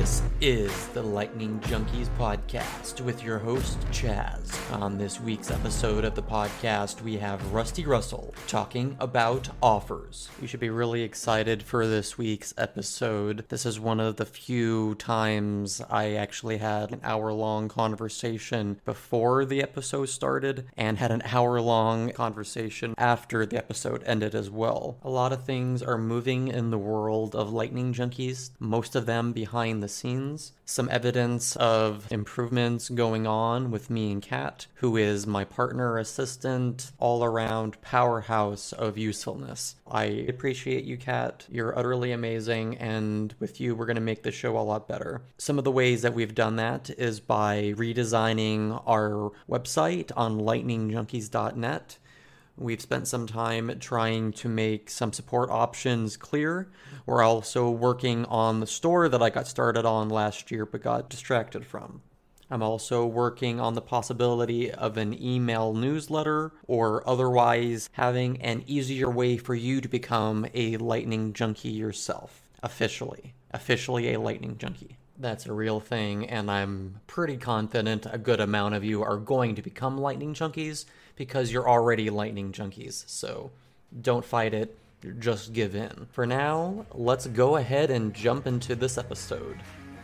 This is the Lightning Junkies podcast with your host, Chaz. On this week's episode of the podcast, we have Rusty Russell talking about offers. You should be really excited for this week's episode. This is one of the few times I actually had an hour-long conversation before the episode started and had an hour-long conversation after the episode ended as well. A lot of things are moving in the world of Lightning Junkies, most of them behind the scenes. Some evidence of improvements going on with me and Kat, who is my partner, assistant, all-around powerhouse of usefulness. I appreciate you, Kat. You're utterly amazing, and with you, we're going to make the show a lot better. Some of the ways that we've done that is by redesigning our website on lightningjunkies.net. We've spent some time trying to make some support options clear. We're also working on the store that I got started on last year but got distracted from. I'm also working on the possibility of an email newsletter or otherwise having an easier way for you to become a Lightning Junkie yourself. Officially a Lightning Junkie. That's a real thing, and I'm pretty confident a good amount of you are going to become Lightning Junkies because you're already Lightning Junkies, so don't fight it, just give in. For now, let's go ahead and jump into this episode.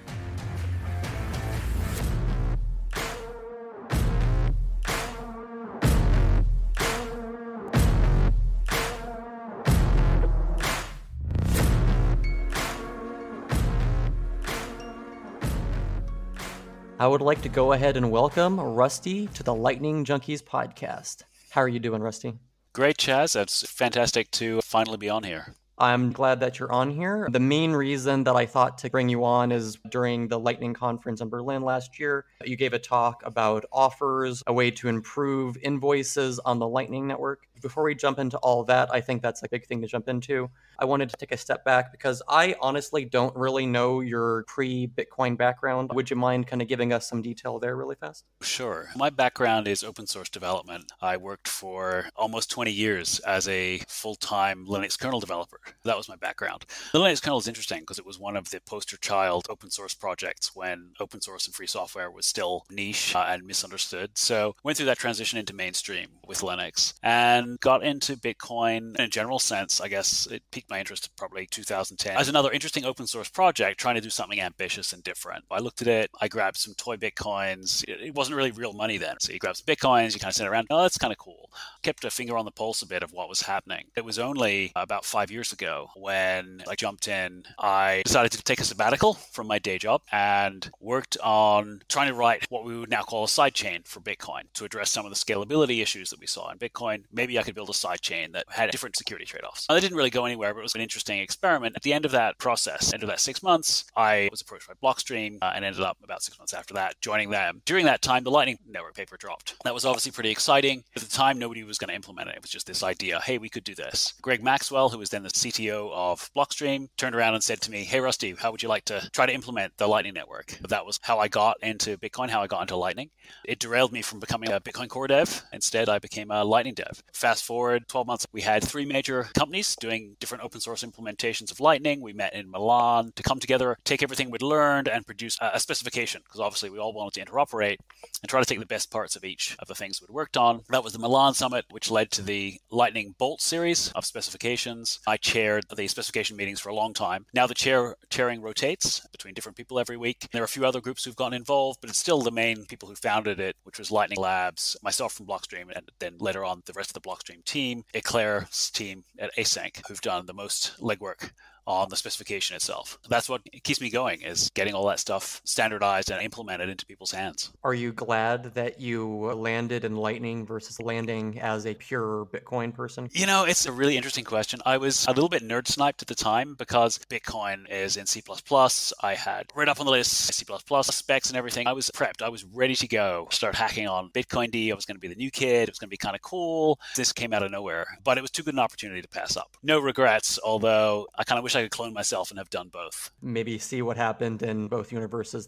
I would like to go ahead and welcome Rusty to the Lightning Junkies podcast. How are you doing, Rusty? Great, Chaz. It's fantastic to finally be on here. I'm glad that you're on here. The main reason that I thought to bring you on is during the Lightning Conference in Berlin last year, you gave a talk about offers, a way to improve invoices on the Lightning Network. Before we jump into all that, I think that's a big thing to jump into. I wanted to take a step back because I honestly don't really know your pre-Bitcoin background. Would you mind kind of giving us some detail there really fast? Sure. My background is open source development. I worked for almost 20 years as a full-time Linux kernel developer. That was my background. The Linux kernel is interesting because it was one of the poster child open source projects when open source and free software was still niche and misunderstood. So went through that transition into mainstream with Linux and got into Bitcoin in a general sense. I guess it piqued my interest probably 2010 as another interesting open source project trying to do something ambitious and different. I looked at it, I grabbed some toy Bitcoins. It wasn't really real money then. So you grab some Bitcoins, you kind of send it around. Oh, that's kind of cool. Kept a finger on the pulse a bit of what was happening. It was only about 5 years ago when I jumped in. I decided to take a sabbatical from my day job and worked on trying to write what we would now call a sidechain for Bitcoin to address some of the scalability issues that we saw in Bitcoin. Maybe I could build a sidechain that had different security trade-offs. That didn't really go anywhere, but it was an interesting experiment. At the end of that process, end of that 6 months, I was approached by Blockstream and ended up about 6 months after that joining them. During that time, the Lightning Network paper dropped. That was obviously pretty exciting. At the time, nobody was going to implement it. It was just this idea, hey, we could do this. Greg Maxwell, who was then the CTO of Blockstream, turned around and said to me, hey, Rusty, how would you like to try to implement the Lightning Network? That was how I got into Bitcoin, how I got into Lightning. It derailed me from becoming a Bitcoin Core dev. Instead, I became a Lightning dev. Fast forward 12 months, we had 3 major companies doing different open source implementations of Lightning. We met in Milan to come together, take everything we'd learned and produce a specification, because obviously we all wanted to interoperate and try to take the best parts of each of the things we'd worked on. That was the Milan Summit, which led to the Lightning Bolt series of specifications. I chaired the specification meetings for a long time. Now the chairing rotates between different people every week. There are a few other groups who've gotten involved, but it's still the main people who founded it, which was Lightning Labs, myself from Blockstream, and then later on the rest of the Blockstream team, Eclair's team at Async, who've done the most legwork on the specification itself. That's what keeps me going, is getting all that stuff standardized and implemented into people's hands. Are you glad that you landed in Lightning versus landing as a pure Bitcoin person? You know, it's a really interesting question. I was a little bit nerd sniped at the time because Bitcoin is in C++. I had read up on the list, C++ specs and everything. I was prepped. I was ready to go. Start hacking on Bitcoin D. I was going to be the new kid. It was going to be kind of cool. This came out of nowhere, but it was too good an opportunity to pass up. No regrets, although I kind of wish I could clone myself and have done both. Maybe see what happened in both universes there.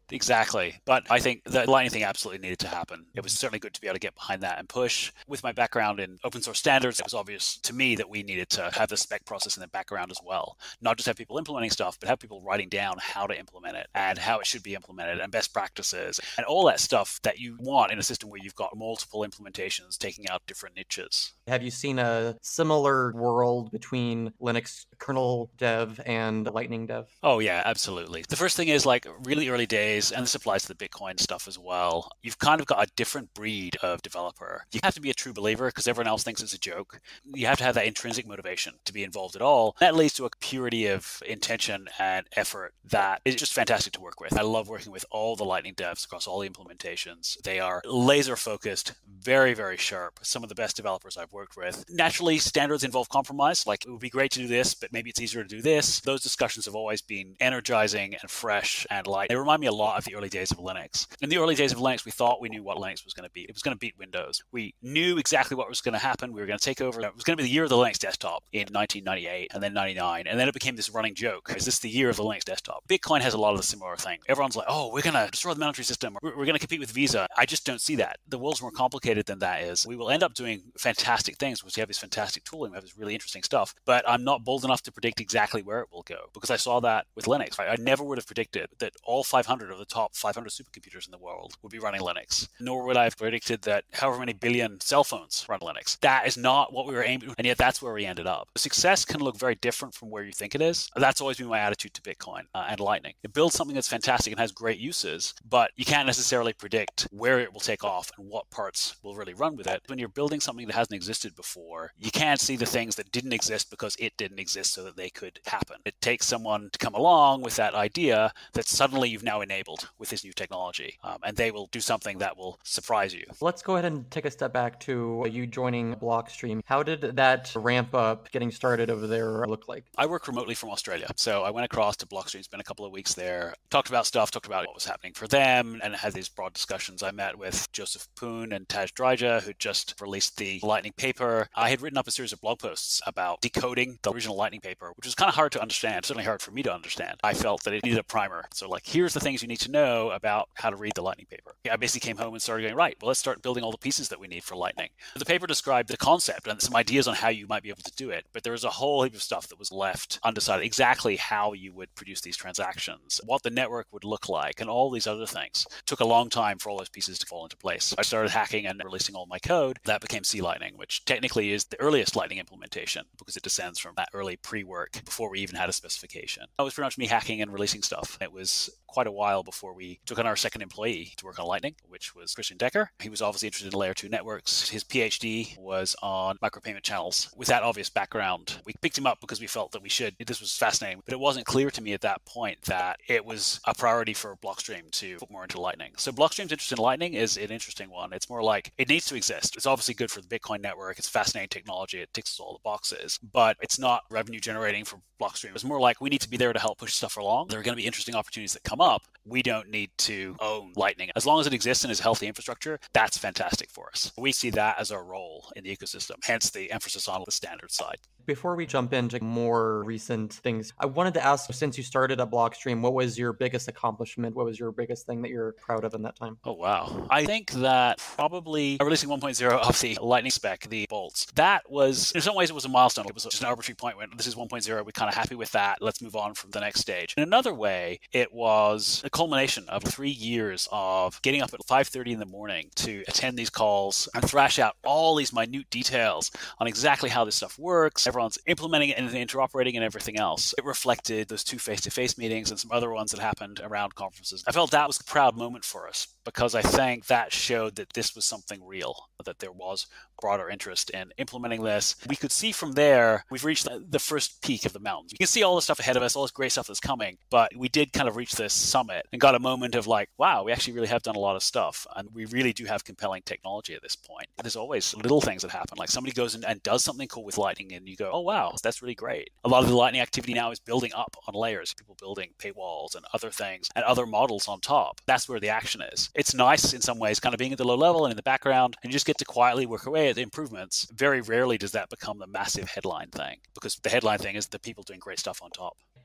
Exactly. But I think the Lightning thing absolutely needed to happen. It was certainly good to be able to get behind that and push. With my background in open source standards, it was obvious to me that we needed to have the spec process in the background as well. Not just have people implementing stuff, but have people writing down how to implement it and how it should be implemented and best practices and all that stuff that you want in a system where you've got multiple implementations taking out different niches. Have you seen a similar world between Linux kernel dev and Lightning dev? Oh, yeah, absolutely. The first thing is like really early days, and this applies to the Bitcoin stuff as well. You've kind of got a different breed of developer. You have to be a true believer because everyone else thinks it's a joke. You have to have that intrinsic motivation to be involved at all. That leads to a purity of intention and effort that is just fantastic to work with. I love working with all the Lightning devs across all the implementations. They are laser focused, very, very sharp. Some of the best developers I've worked with. Naturally, standards involve compromise. Like, it would be great to do this, but maybe it's easier to do this. Those discussions have always been energizing and fresh and light. They remind me a lot of the early days of Linux. In the early days of Linux, we thought we knew what Linux was going to be. It was going to beat Windows. We knew exactly what was going to happen. We were going to take over. It was going to be the year of the Linux desktop in 1998 and then 99. And then it became this running joke. Is this the year of the Linux desktop? Bitcoin has a lot of the similar thing. Everyone's like, oh, we're going to destroy the monetary system. We're going to compete with Visa. I just don't see that. The world's more complicated than that is. We will end up doing fantastic things because we have this fantastic tooling. We have this really interesting stuff. But I'm not bold enough to predict exactly where it will go because I saw that with Linux. I never would have predicted that all 500 of the top 500 supercomputers in the world would be running Linux. Nor would I have predicted that however many billion cell phones run Linux. That is not what we were aiming, and yet that's where we ended up. Success can look very different from where you think it is. That's always been my attitude to Bitcoin and Lightning. It builds something that's fantastic and has great uses, but you can't necessarily predict where it will take off and what parts will really run with it. When you're building something that hasn't existed before, you can't see the things that didn't exist because it didn't exist so that they could happen. It takes someone to come along with that idea that suddenly you've now enabled with this new technology, and they will do something that will surprise you. Let's go ahead and take a step back to you joining Blockstream. How did that ramp up getting started over there look like? I work remotely from Australia. So I went across to Blockstream, spent a couple of weeks there, talked about stuff, talked about what was happening for them, and had these broad discussions. I met with Joseph Poon and Taj Dryja, who just released the Lightning paper. I had written up a series of blog posts about decoding the original Lightning paper, which was kind of hard to understand, certainly hard for me to understand. I felt that it needed a primer. So like, here's the things you need to know about how to read the Lightning paper. I basically came home and started going, right, well, let's start building all the pieces that we need for Lightning. The paper described the concept and some ideas on how you might be able to do it, but there was a whole heap of stuff that was left undecided, exactly how you would produce these transactions, what the network would look like, and all these other things. It took a long time for all those pieces to fall into place. I started hacking and releasing all my code. That became C Lightning, which technically is the earliest Lightning implementation because it descends from that early pre-work before we even had a specification. That was pretty much me hacking and releasing stuff. It was quite a while before we took on our second employee to work on Lightning, which was Christian Decker. He was obviously interested in layer 2 networks. His PhD was on micropayment channels. With that obvious background, we picked him up because we felt that we should. This was fascinating, but it wasn't clear to me at that point that it was a priority for Blockstream to put more into Lightning. So Blockstream's interest in Lightning is an interesting one. It's more like it needs to exist. It's obviously good for the Bitcoin network. It's fascinating technology. It ticks all the boxes, but it's not revenue generating for Blockstream. It's more like we need to be there to help push stuff along. There are going to be interesting opportunities that come up. We don't need to own Lightning. As long as it exists and is healthy infrastructure, that's fantastic for us. We see that as our role in the ecosystem, hence the emphasis on the standard side. Before we jump into more recent things, I wanted to ask, since you started at Blockstream, what was your biggest accomplishment? What was your biggest thing that you're proud of in that time? Oh, wow. I think that probably releasing 1.0 of the Lightning spec, the bolts, that was, in some ways, it was a milestone. It was just an arbitrary point when this is 1.0. We're kind of happy with that. Let's move on from the next stage. In another way, it was a culmination of 3 years of getting up at 5:30 in the morning to attend these calls and thrash out all these minute details on exactly how this stuff works. Everyone's implementing it and interoperating and everything else. It reflected those 2 face-to-face meetings and some other ones that happened around conferences. I felt that was a proud moment for us because I think that showed that this was something real, that there was broader interest in implementing this. We could see from there, we've reached the first peak of the mountains. You can see all the stuff ahead of us, all this great stuff that's coming, but we did kind of reach this summit and got a moment of like, wow, we actually really have done a lot of stuff. And we really do have compelling technology at this point. There's always little things that happen. Like somebody goes in and does something cool with Lightning and you go, oh, wow, that's really great. A lot of the Lightning activity now is building up on layers, people building paywalls and other things and other models on top. That's where the action is. It's nice in some ways, kind of being at the low level and in the background, and you just get to quietly work away at the improvements. Very rarely does that become the massive headline thing, because the headline thing is the people doing great stuff on top.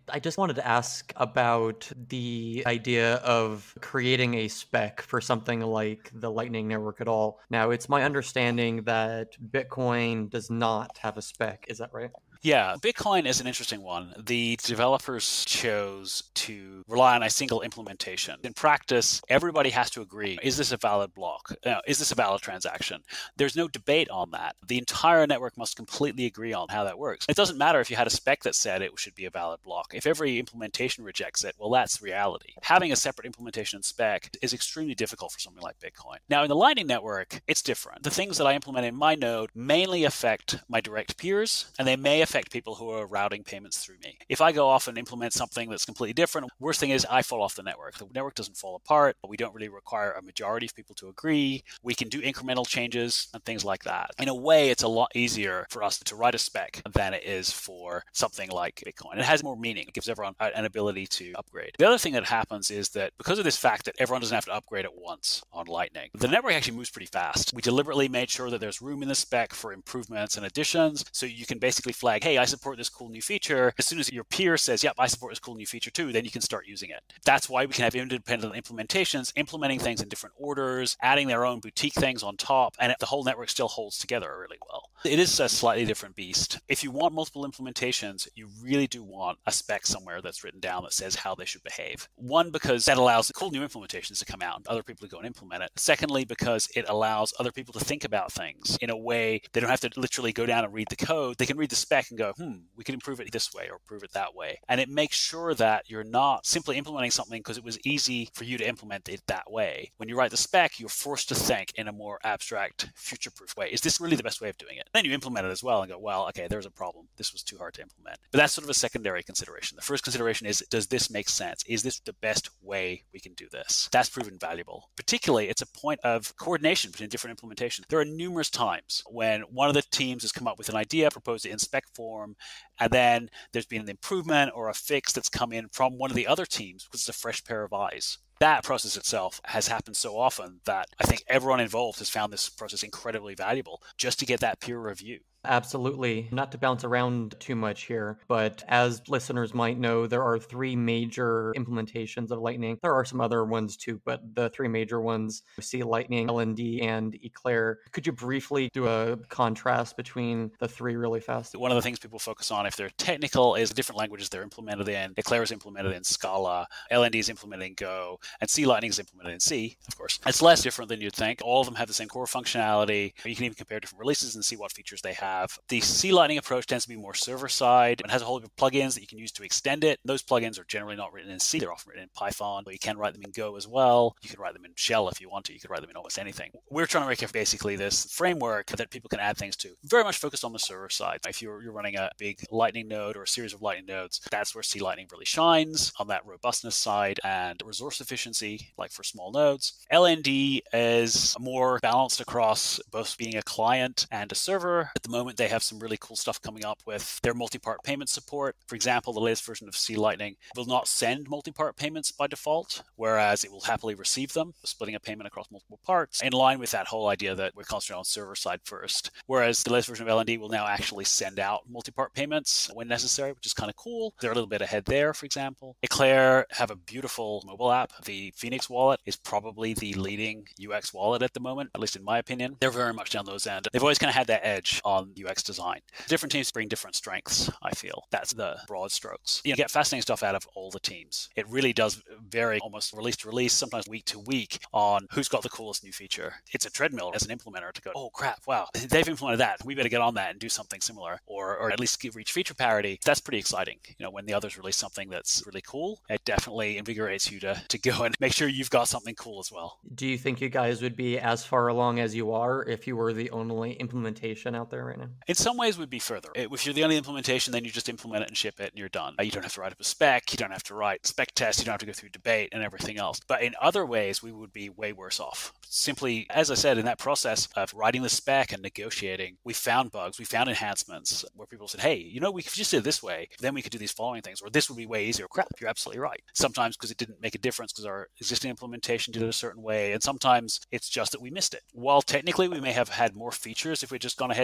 I just wanted to ask about the idea of creating a spec for something like the Lightning Network at all. Now, it's my understanding that Bitcoin does not have a spec. Is that right? Yeah, Bitcoin is an interesting one. The developers chose to rely on a single implementation. In practice, everybody has to agree, is this a valid block? Is this a valid transaction? There's no debate on that. The entire network must completely agree on how that works. It doesn't matter if you had a spec that said it should be a valid block. If every implementation rejects it, well, that's reality. Having a separate implementation and spec is extremely difficult for something like Bitcoin. Now, in the Lightning Network, it's different. The things that I implement in my node mainly affect my direct peers, and they may affect people who are routing payments through me. If I go off and implement something that's completely different, worst thing is I fall off the network. The network doesn't fall apart. We don't really require a majority of people to agree. We can do incremental changes and things like that. In a way, it's a lot easier for us to write a spec than it is for something like Bitcoin. It has more meaning. It gives everyone an ability to upgrade. The other thing that happens is that because of this fact that everyone doesn't have to upgrade at once on Lightning, the network actually moves pretty fast. We deliberately made sure that there's room in the spec for improvements and additions, so you can basically flag, hey, I support this cool new feature. As soon as your peer says, yep, I support this cool new feature too, then you can start using it. That's why we can have independent implementations, implementing things in different orders, adding their own boutique things on top, and the whole network still holds together really well. It is a slightly different beast. If you want multiple implementations, you really do want a spec somewhere that's written down that says how they should behave. One, because that allows cool new implementations to come out and other people to go and implement it. Secondly, because it allows other people to think about things in a way they don't have to literally go down and read the code. They can read the spec and go, we can improve it this way or improve it that way. And it makes sure that you're not simply implementing something because it was easy for you to implement it that way. When you write the spec, you're forced to think in a more abstract, future-proof way. Is this really the best way of doing it? Then you implement it as well and go, well, okay, there's a problem. This was too hard to implement. But that's sort of a secondary consideration. The first consideration is, does this make sense? Is this the best way we can do this? That's proven valuable. Particularly, it's a point of coordination between different implementations. There are numerous times when one of the teams has come up with an idea, proposed it in spec form, and then there's been an improvement or a fix that's come in from one of the other teams because it's a fresh pair of eyes. That process itself has happened so often that I think everyone involved has found this process incredibly valuable just to get that peer review. Absolutely. Not to bounce around too much here, but as listeners might know, there are three major implementations of Lightning. There are some other ones too, but the three major ones, C Lightning, LND, and Eclair. Could you briefly do a contrast between the three really fast? One of the things people focus on, if they're technical, is the different languages they're implemented in. Eclair is implemented in Scala, LND is implemented in Go, and C Lightning is implemented in C, of course. It's less different than you'd think. All of them have the same core functionality. You can even compare different releases and see what features they have. The C Lightning approach tends to be more server-side and has a whole heap of plugins that you can use to extend it. Those plugins are generally not written in C. They're often written in Python, but you can write them in Go as well. You can write them in Shell if you want to. You could write them in almost anything. We're trying to make basically this framework that people can add things to, very much focused on the server side. If you're running a big Lightning node or a series of Lightning nodes, that's where C Lightning really shines on that robustness side and resource efficiency, like for small nodes. LND is more balanced across both being a client and a server. At the moment, they have some really cool stuff coming up with their multi-part payment support. For example, the latest version of C Lightning will not send multi-part payments by default, whereas it will happily receive them, splitting a payment across multiple parts, in line with that whole idea that we're concentrating on server side first. Whereas the latest version of LND will now actually send out multi-part payments when necessary, which is kind of cool. They're a little bit ahead there, for example. Eclair have a beautiful mobile app. The Phoenix wallet is probably the leading UX wallet at the moment, at least in my opinion. They're very much down those end. They've always kind of had that edge on UX design. Different teams bring different strengths, I feel. That's the broad strokes. You get fascinating stuff out of all the teams. It really does vary almost release to release, sometimes week to week, on who's got the coolest new feature. It's a treadmill as an implementer to go, oh crap, wow, they've implemented that. We better get on that and do something similar, or at least reach feature parity. That's pretty exciting. When the others release something that's really cool, it definitely invigorates you to go and make sure you've got something cool as well. Do you think you guys would be as far along as you are if you were the only implementation out there right now? In some ways, we'd be further. If you're the only implementation, then you just implement it and ship it and you're done. You don't have to write up a spec. You don't have to write spec tests. You don't have to go through debate and everything else. But in other ways, we would be way worse off. Simply, as I said, in that process of writing the spec and negotiating, we found bugs, we found enhancements where people said, hey, we could just do it this way, then we could do these following things, or this would be way easier. Crap, you're absolutely right. Sometimes because it didn't make a difference because our existing implementation did it a certain way, and sometimes it's just that we missed it. While technically we may have had more features if we'd just gone ahead and done it on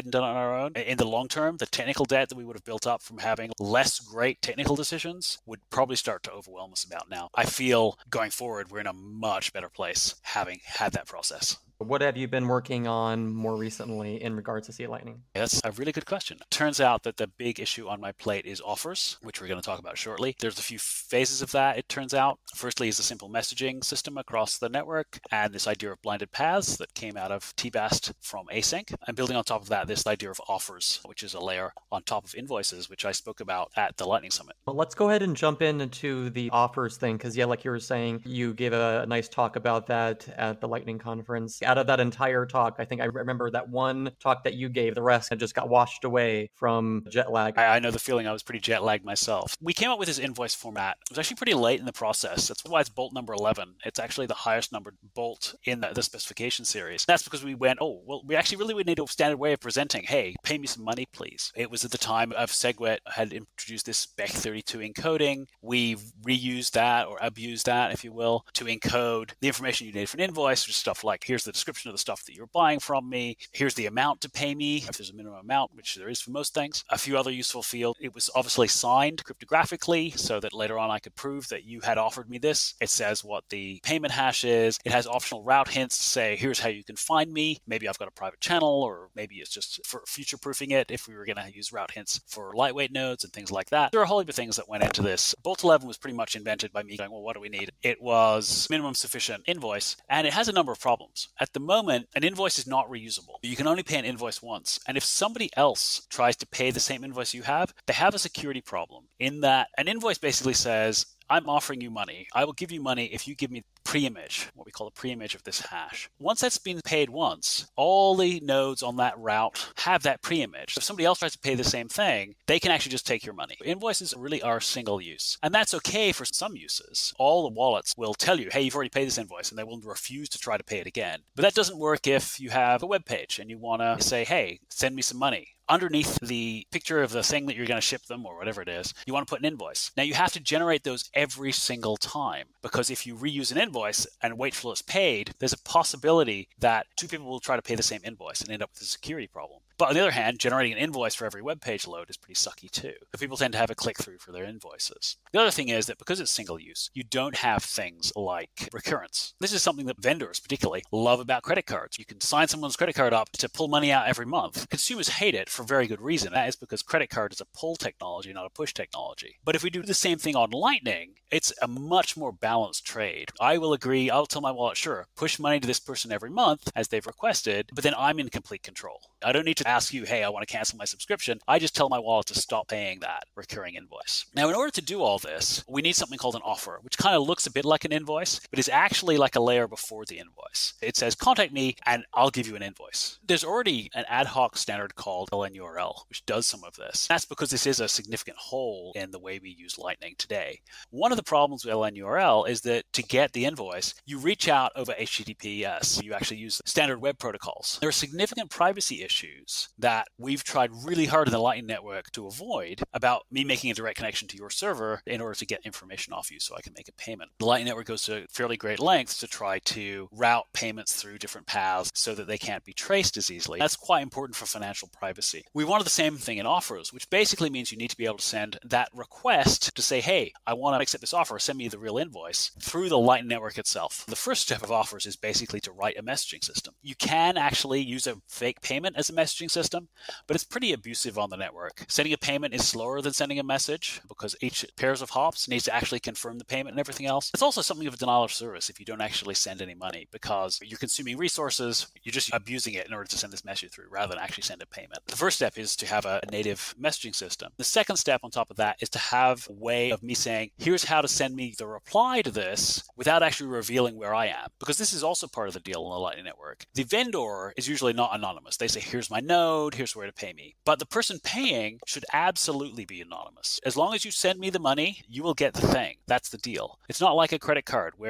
our own, in the long term, the technical debt that we would have built up from having less great technical decisions would probably start to overwhelm us about now. I feel going forward, we're in a much better place having had that process. What have you been working on more recently in regards to C Lightning? That's a really good question. Turns out that the big issue on my plate is offers, which we're going to talk about shortly. There's a few phases of that, it turns out. Firstly is a simple messaging system across the network, and this idea of blinded paths that came out of TBAST from Async. And building on top of that, this idea of offers, which is a layer on top of invoices, which I spoke about at the Lightning Summit. Well, let's go ahead and jump into the offers thing, because like you were saying, you gave a nice talk about that at the Lightning conference. Out of that entire talk, I think I remember that one talk that you gave. The rest had just got washed away from jet lag. I know the feeling. I was pretty jet lagged myself. We came up with this invoice format. It was actually pretty late in the process. That's why it's bolt number 11. It's actually the highest numbered bolt in the specification series. That's because we went, we actually really would need a standard way of presenting, hey, pay me some money, please. It was at the time of SegWit had introduced this Bech32 encoding. We reused that, or abused that, if you will, to encode the information you need for an invoice, which is stuff like, here's the description of the stuff that you're buying from me. Here's the amount to pay me, if there's a minimum amount, which there is for most things. A few other useful fields. It was obviously signed cryptographically so that later on I could prove that you had offered me this. It says what the payment hash is. It has optional route hints to say, here's how you can find me. Maybe I've got a private channel, or maybe it's just for future-proofing it if we were going to use route hints for lightweight nodes and things like that. There are a whole heap of things that went into this. Bolt 11 was pretty much invented by me going, well, what do we need? It was minimum sufficient invoice, and it has a number of problems. At the moment, an invoice is not reusable. You can only pay an invoice once. And if somebody else tries to pay the same invoice you have, they have a security problem in that an invoice basically says, I'm offering you money. I will give you money if you give me pre-image, what we call a pre-image of this hash. Once that's been paid once, all the nodes on that route have that pre-image. If somebody else tries to pay the same thing, they can actually just take your money. Invoices really are single use. And that's okay for some uses. All the wallets will tell you, hey, you've already paid this invoice, and they will refuse to try to pay it again. But that doesn't work if you have a web page and you want to say, hey, send me some money. Underneath the picture of the thing that you're going to ship them, or whatever it is, you want to put an invoice. Now, you have to generate those every single time, because if you reuse an invoice and wait till it's paid, there's a possibility that two people will try to pay the same invoice and end up with a security problem. But on the other hand, generating an invoice for every web page load is pretty sucky too. So people tend to have a click-through for their invoices. The other thing is that because it's single use, you don't have things like recurrence. This is something that vendors particularly love about credit cards. You can sign someone's credit card up to pull money out every month. Consumers hate it for very good reason. That is because credit card is a pull technology, not a push technology. But if we do the same thing on Lightning, it's a much more balanced trade. I will agree, I'll tell my wallet, sure, push money to this person every month as they've requested, but then I'm in complete control. I don't need to ask you, hey, I want to cancel my subscription. I just tell my wallet to stop paying that recurring invoice. Now, in order to do all this, we need something called an offer, which kind of looks a bit like an invoice, but is actually like a layer before the invoice. It says, contact me and I'll give you an invoice. There's already an ad hoc standard called LNURL, which does some of this. That's because this is a significant hole in the way we use Lightning today. One of the problems with LNURL is that to get the invoice, you reach out over HTTPS. You actually use standard web protocols. There are significant privacy issues that we've tried really hard in the Lightning Network to avoid about me making a direct connection to your server in order to get information off you so I can make a payment. The Lightning Network goes to fairly great lengths to try to route payments through different paths so that they can't be traced as easily. That's quite important for financial privacy. We wanted the same thing in offers, which basically means you need to be able to send that request to say, hey, I want to accept this offer, send me the real invoice, through the Lightning Network itself. The first step of offers is basically to write a messaging system. You can actually use a fake payment as a messaging system, but it's pretty abusive on the network. Sending a payment is slower than sending a message because each pairs of hops needs to actually confirm the payment and everything else. It's also something of a denial of service if you don't actually send any money because you're consuming resources, you're just abusing it in order to send this message through rather than actually send a payment. The first step is to have a native messaging system. The second step on top of that is to have a way of me saying, here's how to send me the reply to this without actually revealing where I am, because this is also part of the deal on the Lightning Network. The vendor is usually not anonymous. They say, here's my node, here's where to pay me. But the person paying should absolutely be anonymous. As long as you send me the money, you will get the thing. That's the deal. It's not like a credit card where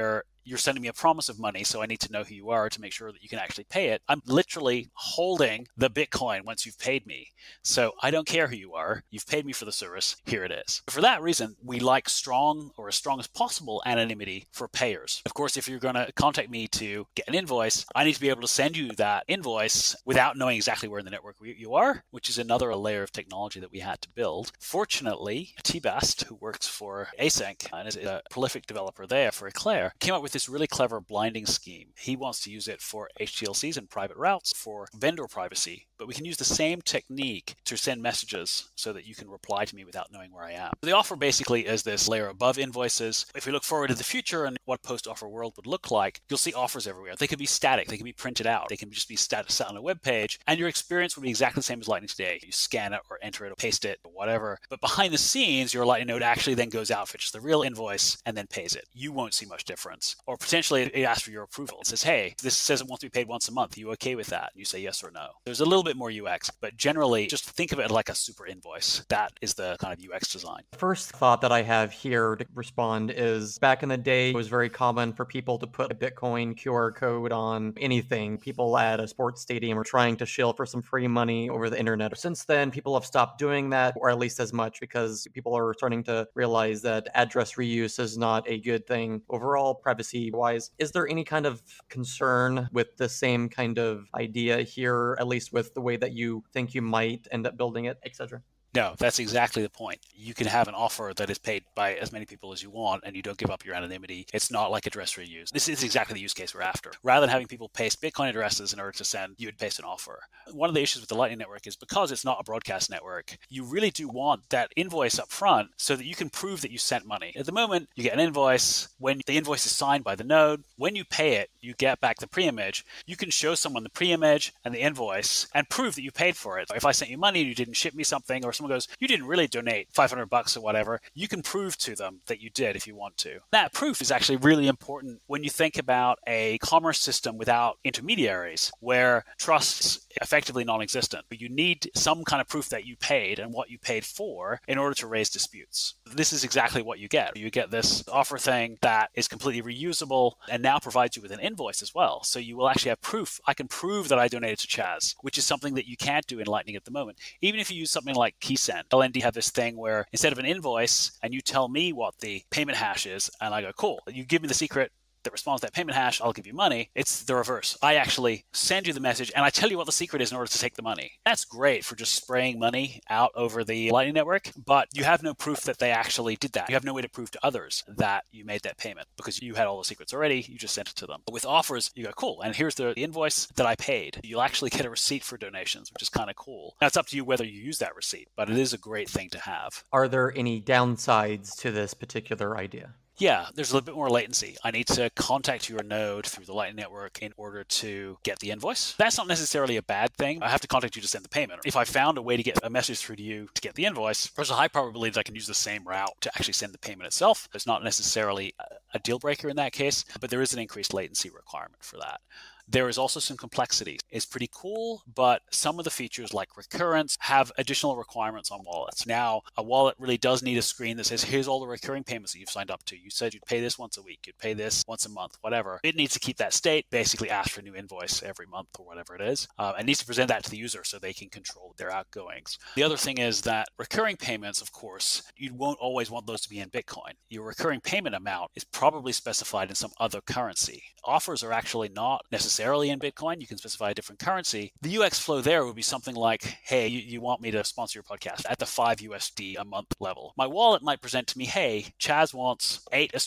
you're sending me a promise of money, so I need to know who you are to make sure that you can actually pay it. I'm literally holding the Bitcoin once you've paid me. So I don't care who you are. You've paid me for the service. Here it is. For that reason, we like strong, or as strong as possible, anonymity for payers. Of course, if you're going to contact me to get an invoice, I need to be able to send you that invoice without knowing exactly where in the network you are, which is another layer of technology that we had to build. Fortunately, T-Bast, who works for Async and is a prolific developer there for Eclair, came up with this really clever blinding scheme. He wants to use it for HTLCs and private routes for vendor privacy, but we can use the same technique to send messages so that you can reply to me without knowing where I am. The offer basically is this layer above invoices. If we look forward to the future and what post-offer world would look like, you'll see offers everywhere. They could be static. They can be printed out. They can just be set on a web page, and your experience would be exactly the same as Lightning today. You scan it or enter it or paste it or whatever. But behind the scenes, your Lightning node actually then goes out, fetches the real invoice, and then pays it. You won't see much difference. Or potentially it asks for your approval. It says, hey, this says it wants to be paid once a month. Are you okay with that? And you say yes or no. There's a little bit more UX, but generally just think of it like a super invoice. That is the kind of UX design. First thought that I have here to respond is back in the day, it was very common for people to put a Bitcoin QR code on anything. People at a sports stadium were trying to shill for some free money over the internet. Since then, people have stopped doing that, or at least as much, because people are starting to realize that address reuse is not a good thing overall, privacy-wise. Is there any kind of concern with the same kind of idea here, at least with the way that you think you might end up building it, etc.? No, that's exactly the point. You can have an offer that is paid by as many people as you want, and you don't give up your anonymity. It's not like address reuse. This is exactly the use case we're after. Rather than having people paste Bitcoin addresses in order to send, you would paste an offer. One of the issues with the Lightning Network is because it's not a broadcast network, you really do want that invoice up front so that you can prove that you sent money. At the moment, you get an invoice. When the invoice is signed by the node, when you pay it, you get back the pre-image. You can show someone the pre-image and the invoice and prove that you paid for it. If I sent you money and you didn't ship me something, or someone goes, you didn't really donate $500 or whatever, you can prove to them that you did if you want to. That proof is actually really important when you think about a commerce system without intermediaries, where trust's effectively non-existent, but you need some kind of proof that you paid and what you paid for in order to raise disputes. This is exactly what you get. You get this offer thing that is completely reusable and now provides you with an invoice as well. So you will actually have proof. I can prove that I donated to Chaz, which is something that you can't do in Lightning at the moment. Even if you use something like KeySend, LND have this thing where instead of an invoice and you tell me what the payment hash is, and I go, cool, you give me the secret that responds to that payment hash, I'll give you money. It's the reverse. I actually send you the message and I tell you what the secret is in order to take the money. That's great for just spraying money out over the Lightning Network, but you have no proof that they actually did that. You have no way to prove to others that you made that payment because you had all the secrets already. You just sent it to them. But with offers, you go, cool, and here's the invoice that I paid. You'll actually get a receipt for donations, which is kind of cool. Now, it's up to you whether you use that receipt, but it is a great thing to have. Are there any downsides to this particular idea? Yeah, there's a little bit more latency. I need to contact your node through the Lightning Network in order to get the invoice. That's not necessarily a bad thing. I have to contact you to send the payment. If I found a way to get a message through to you to get the invoice, there's a high probability that I can use the same route to actually send the payment itself. It's not necessarily a deal breaker in that case, but there is an increased latency requirement for that. There is also some complexity. It's pretty cool, but some of the features like recurrence have additional requirements on wallets. Now, a wallet really does need a screen that says, here's all the recurring payments that you've signed up to. You said you'd pay this once a week, you'd pay this once a month, whatever. It needs to keep that state, basically ask for a new invoice every month or whatever it is, and needs to present that to the user so they can control their outgoings. The other thing is that recurring payments, of course, you won't always want those to be in Bitcoin. Your recurring payment amount is probably specified in some other currency. Offers are actually not necessarily in Bitcoin. You can specify a different currency. The UX flow there would be something like, hey, you want me to sponsor your podcast at the $5 a month level. My wallet might present to me, hey, Chaz wants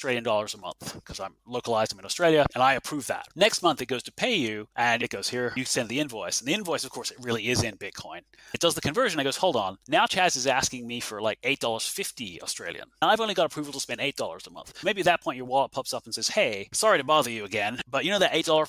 $8 a month because I'm localized, I'm in Australia, and I approve that. Next month, it goes to pay you, and it goes here, you send the invoice. And the invoice, of course, it really is in Bitcoin. It does the conversion. It goes, hold on. Now Chaz is asking me for like $8.50 Australian. And I've only got approval to spend $8 a month. Maybe at that point, your wallet pops up and says, hey, sorry to bother you again, but you know that $8 payment? It's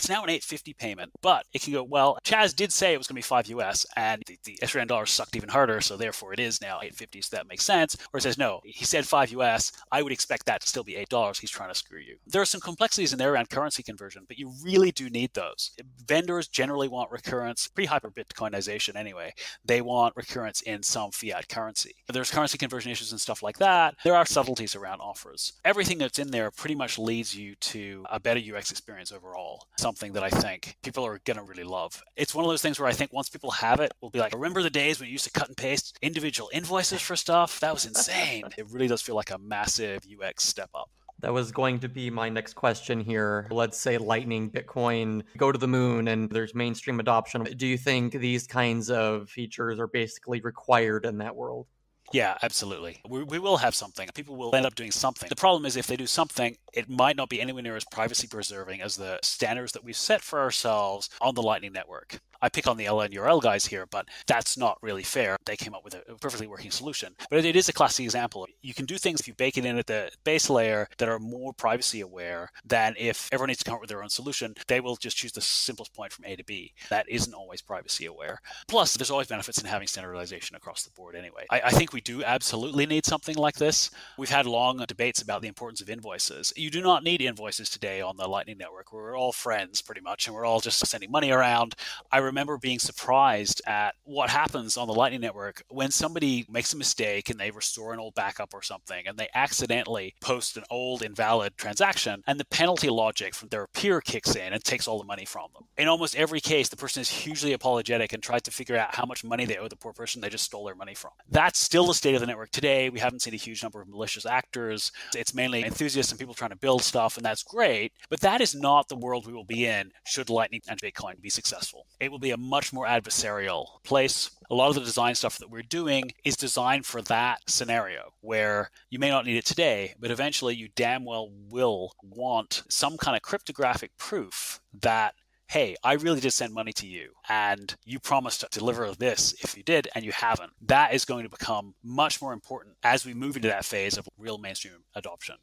it's now an $8.50 payment, but it can go, well, Chaz did say it was going to be $5 US, and the Australian dollar sucked even harder, so therefore it is now $8.50, so that makes sense. Or it says, no, he said $5 US, I would expect that to still be $8, he's trying to screw you. There are some complexities in there around currency conversion, but you really do need those. Vendors generally want recurrence, pre-hyper Bitcoinization anyway. They want recurrence in some fiat currency. There's currency conversion issues and stuff like that. There are subtleties around offers. Everything that's in there pretty much leads you to a better UX experience overall, something that I think people are going to really love. It's one of those things where I think once people have it, we'll be like, remember the days when you used to cut and paste individual invoices for stuff? That was insane. It really does feel like a massive UX step up. That was going to be my next question here. Let's say Lightning, Bitcoin go to the moon and there's mainstream adoption. Do you think these kinds of features are basically required in that world? Yeah, absolutely. We will have something. People will end up doing something. The problem is if they do something, it might not be anywhere near as privacy preserving as the standards that we've set for ourselves on the Lightning Network. I pick on the LNURL guys here, but that's not really fair. They came up with a perfectly working solution. But it is a classic example. You can do things if you bake it in at the base layer that are more privacy aware than if everyone needs to come up with their own solution. They will just choose the simplest point from A to B. That isn't always privacy aware. Plus, there's always benefits in having standardization across the board anyway. I think we do absolutely need something like this. We've had long debates about the importance of invoices. You do not need invoices today on the Lightning Network. We're all friends pretty much, and we're all just sending money around. I remember being surprised at what happens on the Lightning Network when somebody makes a mistake and they restore an old backup or something and they accidentally post an old invalid transaction, and the penalty logic from their peer kicks in and takes all the money from them. In almost every case, the person is hugely apologetic and tries to figure out how much money they owe the poor person they just stole their money from. That's still the state of the network today. We haven't seen a huge number of malicious actors. It's mainly enthusiasts and people trying to build stuff, and that's great, but that is not the world we will be in should Lightning and Bitcoin be successful. It will be a much more adversarial place. A lot of the design stuff that we're doing is designed for that scenario where you may not need it today, but eventually you damn well will want some kind of cryptographic proof that, hey, I really did send money to you and you promised to deliver this if you did and you haven't. That is going to become much more important as we move into that phase of real mainstream adoption.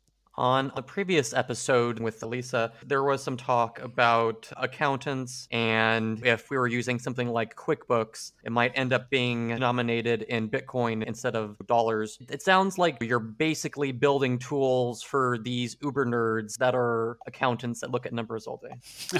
On a previous episode with Elisa, there was some talk about accountants, and if we were using something like QuickBooks, it might end up being denominated in Bitcoin instead of dollars. It sounds like you're basically building tools for these uber nerds that are accountants that look at numbers all day.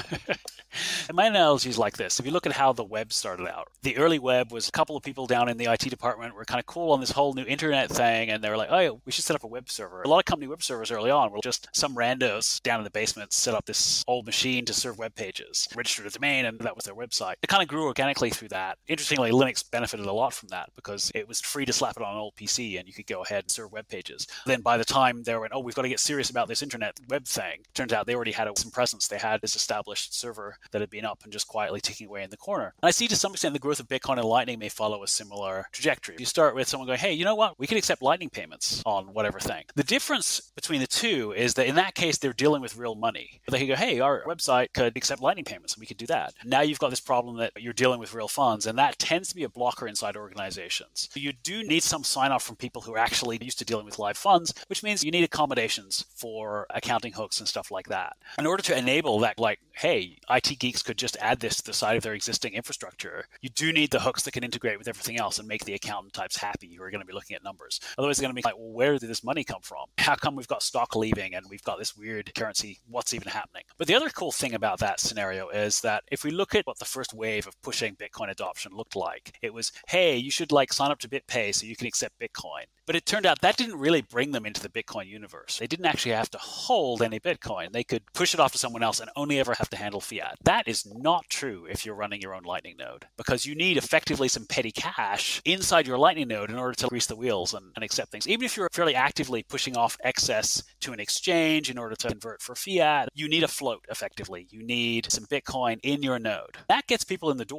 And my analogy is like this. If you look at how the web started out, the early web was a couple of people down in the IT department were kind of cool on this whole new internet thing, and they were like, oh, yeah, we should set up a web server. A lot of company web servers early on were just some randos down in the basement set up this old machine to serve web pages, registered a domain, and that was their website. It kind of grew organically through that. Interestingly, Linux benefited a lot from that because it was free to slap it on an old PC and you could go ahead and serve web pages. Then by the time they went, oh, we've got to get serious about this internet web thing, turns out they already had some presence. They had this established server that had been up and just quietly ticking away in the corner. And I see to some extent the growth of Bitcoin and Lightning may follow a similar trajectory. You start with someone going, hey, you know what? We can accept Lightning payments on whatever thing. The difference between the two is that in that case, they're dealing with real money. They can go, hey, our website could accept Lightning payments, and we could do that. Now you've got this problem that you're dealing with real funds, and that tends to be a blocker inside organizations. So you do need some sign-off from people who are actually used to dealing with live funds, which means you need accommodations for accounting hooks and stuff like that. In order to enable that, like, hey, IT geeks could just add this to the side of their existing infrastructure, you do need the hooks that can integrate with everything else and make the accountant types happy who are going to be looking at numbers. Otherwise, they're going to be like, well, where did this money come from? How come we've got stock leaving and we've got this weird currency? What's even happening? But the other cool thing about that scenario is that if we look at what the first wave of pushing Bitcoin adoption looked like, it was, hey, you should like sign up to BitPay so you can accept Bitcoin. But it turned out that didn't really bring them into the Bitcoin universe. They didn't actually have to hold any Bitcoin. They could push it off to someone else and only ever have to handle fiat. That is not true if you're running your own Lightning node, because you need effectively some petty cash inside your Lightning node in order to grease the wheels and accept things. Even if you're fairly actively pushing off excess to an exchange in order to convert for fiat, you need a float effectively. You need some Bitcoin in your node. That gets people in the door.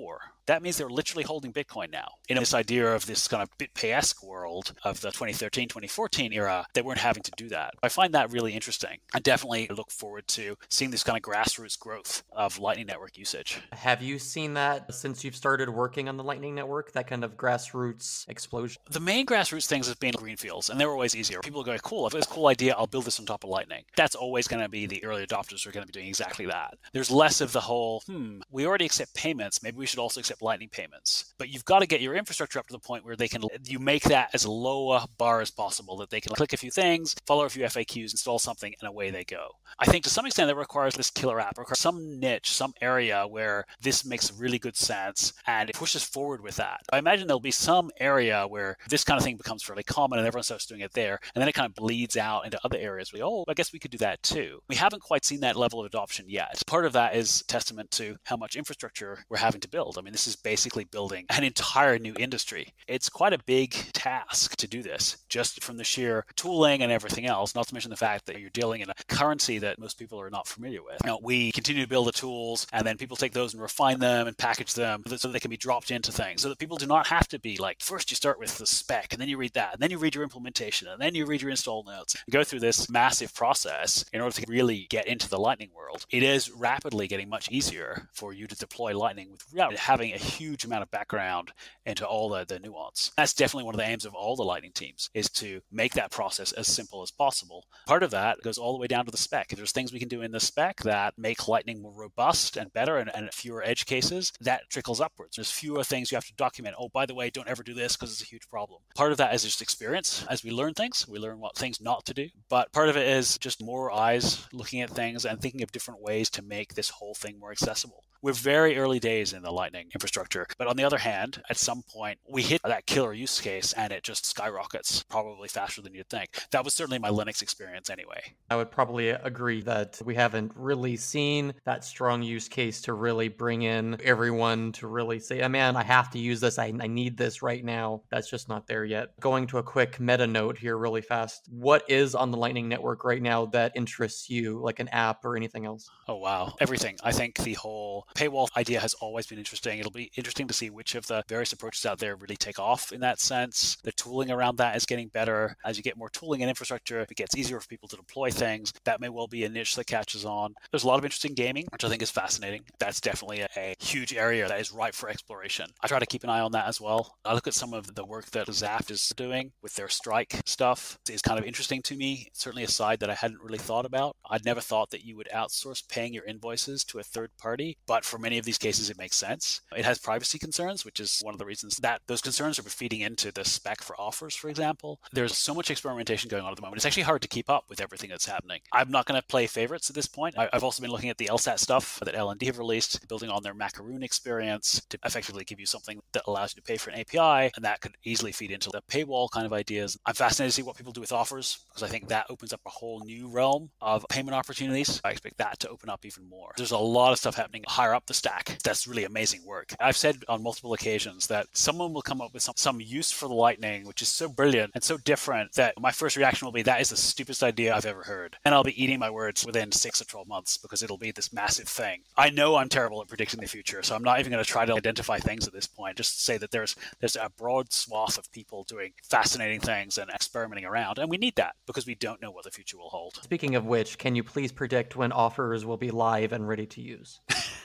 that means they're literally holding Bitcoin now. In this idea of this kind of BitPay-esque world of the 2013, 2014 era, they weren't having to do that. I find that really interesting. I definitely look forward to seeing this kind of grassroots growth of Lightning Network usage. Have you seen that since you've started working on the Lightning Network, that kind of grassroots explosion? The main grassroots things have been greenfields, and they're always easier. People go, cool, if it's a cool idea, I'll build this on top of Lightning. That's always going to be the early adopters who are going to be doing exactly that. There's less of the whole, we already accept payments, maybe we should also accept Lightning payments. But you've got to get your infrastructure up to the point where you make that as low a bar as possible, that they can click a few things, follow a few FAQs, install something, and away they go. I think to some extent that requires this killer app, requires some niche, some area where this makes really good sense and it pushes forward with that. I imagine there'll be some area where this kind of thing becomes fairly common and everyone starts doing it there, and then it kind of bleeds out into other areas. I guess we could do that too. We haven't quite seen that level of adoption yet. Part of that is testament to how much infrastructure we're having to build. I mean, this is basically building an entire new industry. It's quite a big task to do this, just from the sheer tooling and everything else, not to mention the fact that you're dealing in a currency that most people are not familiar with. We continue to build the tools, and then people take those and refine them and package them so that they can be dropped into things, so that people do not have to be like, first you start with the spec, and then you read that, and then you read your implementation, and then you read your install notes, and go through this massive process in order to really get into the Lightning world. It is rapidly getting much easier for you to deploy Lightning without having a huge amount of background into all the nuance. That's definitely one of the aims of all the Lightning teams, is to make that process as simple as possible. Part of that goes all the way down to the spec. If there's things we can do in the spec that make Lightning more robust and better and fewer edge cases, that trickles upwards. There's fewer things you have to document. Oh, by the way, don't ever do this because it's a huge problem. Part of that is just experience. As we learn things, we learn what things not to do. But part of it is just more eyes looking at things and thinking of different ways to make this whole thing more accessible. We're very early days in the Lightning infrastructure. But on the other hand, at some point, we hit that killer use case and it just skyrockets probably faster than you'd think. That was certainly my Linux experience anyway. I would probably agree that we haven't really seen that strong use case to really bring in everyone to really say, oh man, I have to use this. I need this right now. That's just not there yet. Going to a quick meta note here really fast. What is on the Lightning Network right now that interests you, like an app or anything else? Oh, wow. Everything. I think the whole paywall idea has always been interesting. It'll be interesting to see which of the various approaches out there really take off in that sense. The tooling around that is getting better. As you get more tooling and infrastructure, it gets easier for people to deploy things. That may well be a niche that catches on. There's a lot of interesting gaming, which I think is fascinating. That's definitely a huge area that is ripe for exploration. I try to keep an eye on that as well. I look at some of the work that Zaft is doing with their Strike stuff. It's kind of interesting to me. It's certainly a side that I hadn't really thought about. I'd never thought that you would outsource paying your invoices to a third party, but for many of these cases, it makes sense. It has privacy concerns, which is one of the reasons that those concerns are feeding into the spec for offers, for example. There's so much experimentation going on at the moment. It's actually hard to keep up with everything that's happening. I'm not going to play favorites at this point. I've also been looking at the LSAT stuff that LND have released, building on their Macaroon experience to effectively give you something that allows you to pay for an API, and that could easily feed into the paywall kind of ideas. I'm fascinated to see what people do with offers, because I think that opens up a whole new realm of payment opportunities. I expect that to open up even more. There's a lot of stuff happening higher up the stack. That's really amazing work. I've said on multiple occasions that someone will come up with some use for the Lightning, which is so brilliant and so different that my first reaction will be, that is the stupidest idea I've ever heard. And I'll be eating my words within 6 or 12 months because it'll be this massive thing. I know I'm terrible at predicting the future, so I'm not even going to try to identify things at this point. Just say that there's a broad swath of people doing fascinating things and experimenting around, and we need that because we don't know what the future will hold. Speaking of which, can you please predict when offers will be live and ready to use?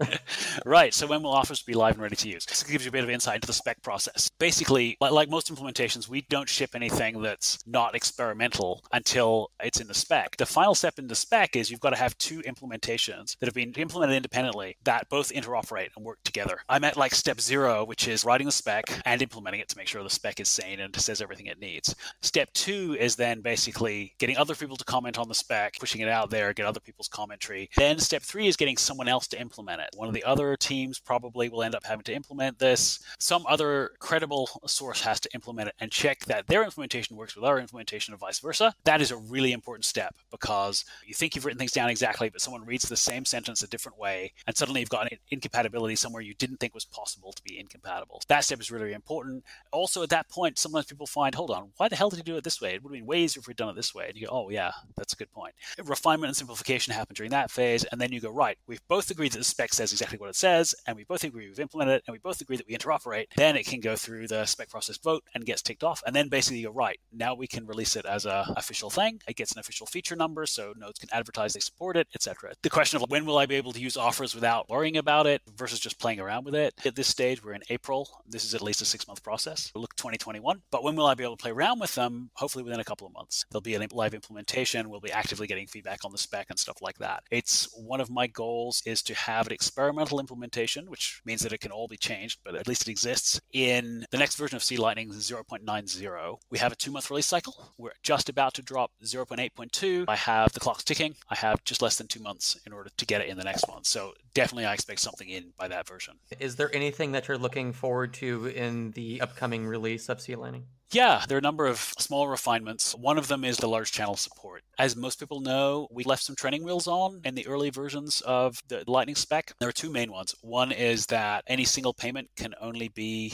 Right, so when will offers be live and ready to use? This gives you a bit of insight into the spec process. Basically, like most implementations, we don't ship anything that's not experimental until it's in the spec. The final step in the spec is you've got to have 2 implementations that have been implemented independently that both interoperate and work together. I'm at like step 0, which is writing the spec and implementing it to make sure the spec is sane and says everything it needs. Step 2 is then basically getting other people to comment on the spec, pushing it out there, get other people's commentary. Then step 3 is getting someone else to implement it. One of the other teams probably will end up having to implement this. Some other credible source has to implement it and check that their implementation works with our implementation and vice versa. That is a really important step because you think you've written things down exactly, but someone reads the same sentence a different way, and suddenly you've got an incompatibility somewhere you didn't think was possible to be incompatible. That step is really important. Also, at that point, sometimes people find, hold on, why the hell did you do it this way? It would have been way easier if we'd done it this way. And you go, oh yeah, that's a good point. Refinement and simplification happen during that phase, and then you go, right, we've both agreed that the spec says exactly what it says, and we both agree we've implemented it, and we both agree that we interoperate, then it can go through the spec process vote and gets ticked off. And then basically you're right. Now we can release it as an official thing. It gets an official feature number, so nodes can advertise they support it, etc. The question of when will I be able to use offers without worrying about it versus just playing around with it. At this stage, we're in April. This is at least a 6-month process. We'll look 2021. But when will I be able to play around with them? Hopefully within a couple of months. There'll be a live implementation. We'll be actively getting feedback on the spec and stuff like that. It's one of my goals is to have an experimental implementation, which means that it can all be changed, but at least it exists in the next version of C-Lightning 0.90. We have a 2-month release cycle. We're just about to drop 0.8.2. I have the clock's ticking. I have just less than 2 months in order to get it in the next one. So definitely I expect something in by that version. Is there anything that you're looking forward to in the upcoming release of C-Lightning? Yeah, there are a number of small refinements. One of them is the large channel support. As most people know, we left some training wheels on in the early versions of the Lightning spec. There are 2 main ones. One is that any single payment can only be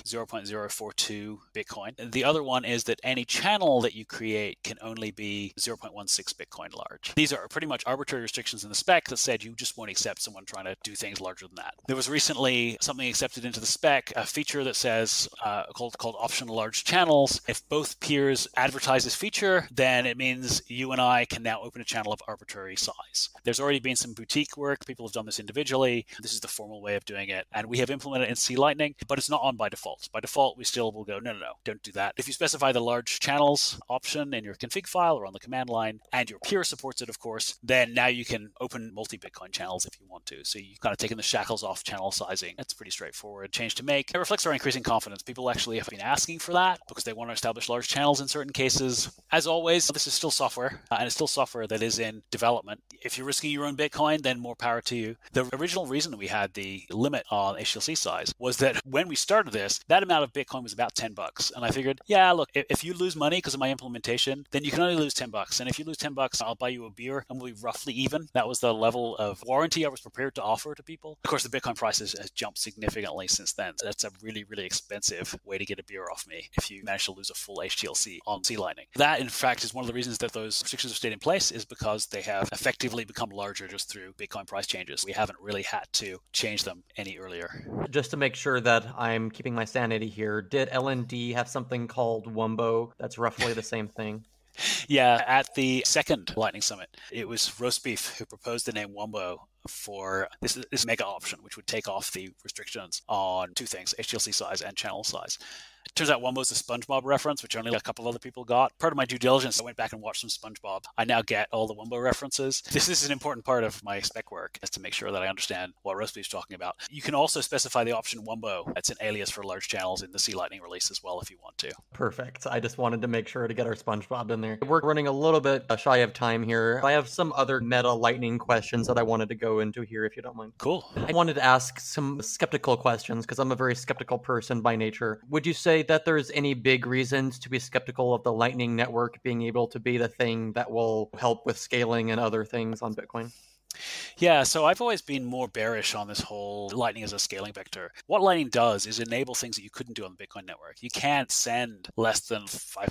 0.042 Bitcoin. The other one is that any channel that you create can only be 0.16 Bitcoin large. These are pretty much arbitrary restrictions in the spec that said you just won't accept someone trying to do things larger than that. There was recently something accepted into the spec, a feature that says called optional large channels. If both peers advertise this feature, then it means you and I can now open a channel of arbitrary size. There's already been some boutique work. People have done this individually. This is the formal way of doing it. And we have implemented it in C-Lightning, but it's not on by default. By default, we still will go, no, don't do that. If you specify the large channels option in your config file or on the command line, and your peer supports it, of course, then now you can open multi-Bitcoin channels if you want to. So you've kind of taken the shackles off channel sizing. It's a pretty straightforward change to make. It reflects our increasing confidence. People actually have been asking for that because they want to establish large channels in certain cases. As always, this is still software, and it's still software that is in development. If you're risking your own Bitcoin, then more power to you. The original reason that we had the limit on HTLC size was that when we started this, that amount of Bitcoin was about $10. And I figured, yeah, look, if you lose money because of my implementation, then you can only lose $10. And if you lose $10, I'll buy you a beer and we'll be roughly even. That was the level of warranty I was prepared to offer to people. Of course, the Bitcoin price has jumped significantly since then. That's a really, really expensive way to get a beer off me if you manage to lose a full HTLC on C-Lightning. That, in fact, is one of the reasons that those restrictions have stayed in place is because they have effectively become larger just through Bitcoin price changes. We haven't really had to change them any earlier. Just to make sure that I'm keeping my sanity here, did LND have something called Wumbo that's roughly the same thing? Yeah, at the second Lightning Summit, it was Roast Beef who proposed the name Wumbo for this mega option, which would take off the restrictions on 2 things, HTLC size and channel size. Turns out Wumbo's a SpongeBob reference, which only a couple other people got. Part of my due diligence, I went back and watched some SpongeBob. I now get all the Wumbo references. This is an important part of my spec work, is to make sure that I understand what Roast Beef's talking about. You can also specify the option Wumbo. That's an alias for large channels in the C-Lightning release as well if you want to. Perfect. I just wanted to make sure to get our SpongeBob in there. We're running a little bit shy of time here. I have some other meta Lightning questions that I wanted to go into here, if you don't mind. Cool. I wanted to ask some skeptical questions because I'm a very skeptical person by nature. Would you say that there's any big reasons to be skeptical of the Lightning Network being able to be the thing that will help with scaling and other things on Bitcoin? Yeah, so I've always been more bearish on this whole Lightning as a scaling vector. What Lightning does is enable things that you couldn't do on the Bitcoin network. You can't send less than